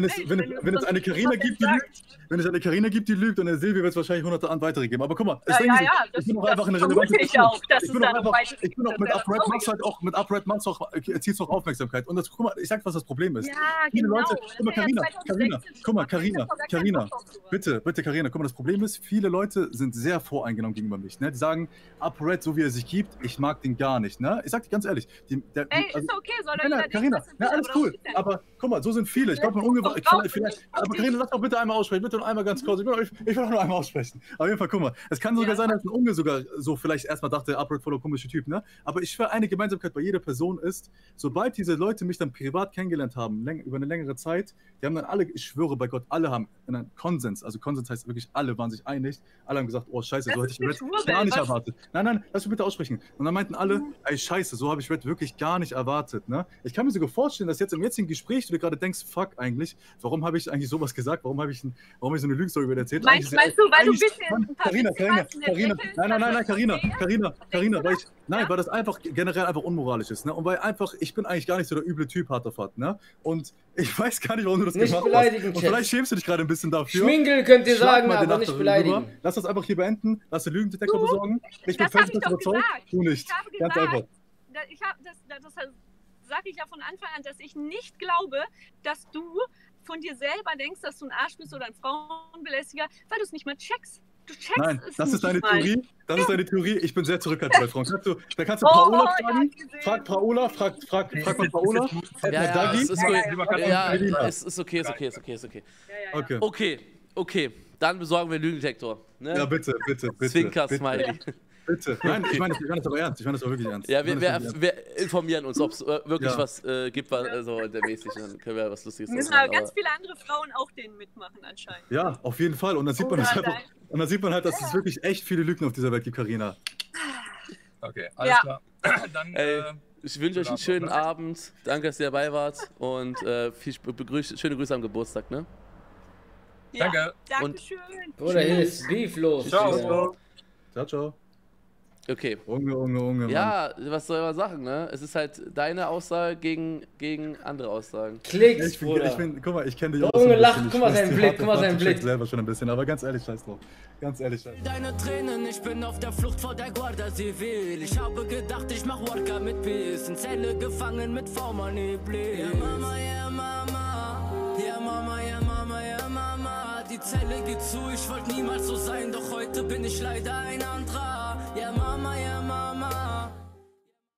es eine Carina gibt, die lügt, und der Silvia wird es wahrscheinlich hunderte an weitere geben. Aber guck mal, das Ding ist, das ich bin auch einfach eine vermute relevante ich auch, dass Ich es bin da auch noch einfach, weiter ich bin auch gibt. mit Das wäre Upright traurig. Machst halt auch, mit Upright Machst auch, ziehst auch Aufmerksamkeit. Und das, guck mal, ich sag, was das Problem ist. Ja, Viele genau. Leute, Das guck mal, wäre ja Carina, 2016 guck mal, schon. Carina, Ich hab doch gar keinen Carina, Bock auf sowas. bitte, Carina, guck mal, das Problem ist, viele Leute sind sehr voreingenommen gegenüber mich, ne? Die sagen, Upright, so wie er sich gibt, ich mag den gar nicht, ne? Ich sag dir ganz ehrlich, Ey, ist okay, soll doch Nein, jeder denken, Carina, was er will, na, alles aber cool. das ist ja nicht. Aber guck mal, so sind viele. Ich glaube, man Vielleicht auch vielleicht. Aber nicht. Carina, lass doch bitte einmal aussprechen. Bitte noch einmal ganz kurz. Ich will doch nur einmal aussprechen. Auf jeden Fall, guck mal. Es kann sogar Ja. sein, dass ein Unge sogar so vielleicht erstmal dachte, Upright voller komische Typ, ne? Aber ich schwöre, eine Gemeinsamkeit bei jeder Person ist, sobald diese Leute mich dann privat kennengelernt haben, über eine längere Zeit, die haben dann alle, ich schwöre bei Gott, alle haben einen Konsens. Also Konsens heißt wirklich, alle waren sich einig. Alle haben gesagt, oh Scheiße, Das so hätte ist ich eine Red Schwurbel, gar nicht was? erwartet. Nein, lass mich bitte aussprechen. Und dann meinten alle, ey Scheiße, so habe ich Red wirklich gar nicht erwartet, ne? Ich kann mir sogar vorstellen, dass jetzt im jetzigen Gespräch du dir gerade denkst, fuck eigentlich, warum habe ich eigentlich sowas gesagt? Warum habe ich so eine Lügenstory über erzählt? Meinst du, weil du ein bisschen ein paar Carina, Witze hast und Carina, entwickelst, nein, dass das Carina, okay ist? weil das einfach generell einfach unmoralisch ist, ne? Und weil einfach, ich bin eigentlich gar nicht so der üble Typ, harter Fahrt, ne? Und ich weiß gar nicht, warum du das Nicht gemacht beleidigen, hast. Und Chat. vielleicht schämst du dich gerade ein bisschen dafür. Schmingel könnt ihr Schlag sagen, mal die aber Nacht nicht darüber. beleidigen. Lass das einfach hier beenden. Lass den Lügendetektor Du, besorgen. Ich bin das hab fest ich doch überzeugt. gesagt. Du nicht. Ich habe Ganz gesagt, einfach. das sage ich ja von Anfang an, dass ich nicht glaube, dass du von dir selber denkst, dass du ein Arsch bist oder ein Frauenbelästiger, weil du es nicht mal checkst. Du checkst Nein, es das nicht ist deine mal. Theorie. Das ist deine Theorie. Ich bin sehr zurückhaltend bei Frauen. Da kannst du Oh, Paola ja, fragen. gesehen. Frag Paola, frag mal Paola. ja, es ist gut. Ja, Melina. es ist okay. Ja. Okay. Dann besorgen wir einen Lügendetektor. Ne? Ja, bitte. Zwinker-Smiley. Bitte. Nein, ich meine das aber ernst. Ich meine das aber wirklich ernst. Ja, Ich meine das wirklich wir informieren uns, ob es wirklich Ja. was gibt, also der mäßig, dann können wir was Lustiges Müssen machen. aber ganz viele andere Frauen auch den mitmachen anscheinend. Ja, auf jeden Fall. Und dann sieht man das Oder einfach. Und dann sieht man halt, dass es wirklich echt viele Lügen auf dieser Welt gibt, Carina. Okay, alles Ja. klar. Dann, Ey, ich wünsche euch einen schönen Abend. Danke, dass ihr dabei wart. Und schöne Grüße am Geburtstag, ne? Ja. Danke. Dankeschön. Bruder, hier ist Beef los. Ciao. Ciao. Okay. Unge, Ja, was soll man sagen, ne? Es ist halt deine Aussage gegen andere Aussagen. Klicks, Bruder. Bruder. Guck mal, ich kenne dich auch Junge, so ein lacht, bisschen. guck mal Ich weiß, seinen die Blick, harte guck mal Fahrt, seinen du Blick. checkst selber schon ein bisschen, aber ganz ehrlich, scheiß drauf. Deine Tränen, ich bin auf der Flucht vor der Guardia Civil. Ich habe gedacht, ich mach Wodka mit Peace. In Zelle gefangen mit V-Money Bliss. Ja Mama, Ja Mama, ja Mama, ja Mama, die Zelle geht zu, ich wollte niemals so sein, doch heute bin ich leider ein anderer. Ja Mama,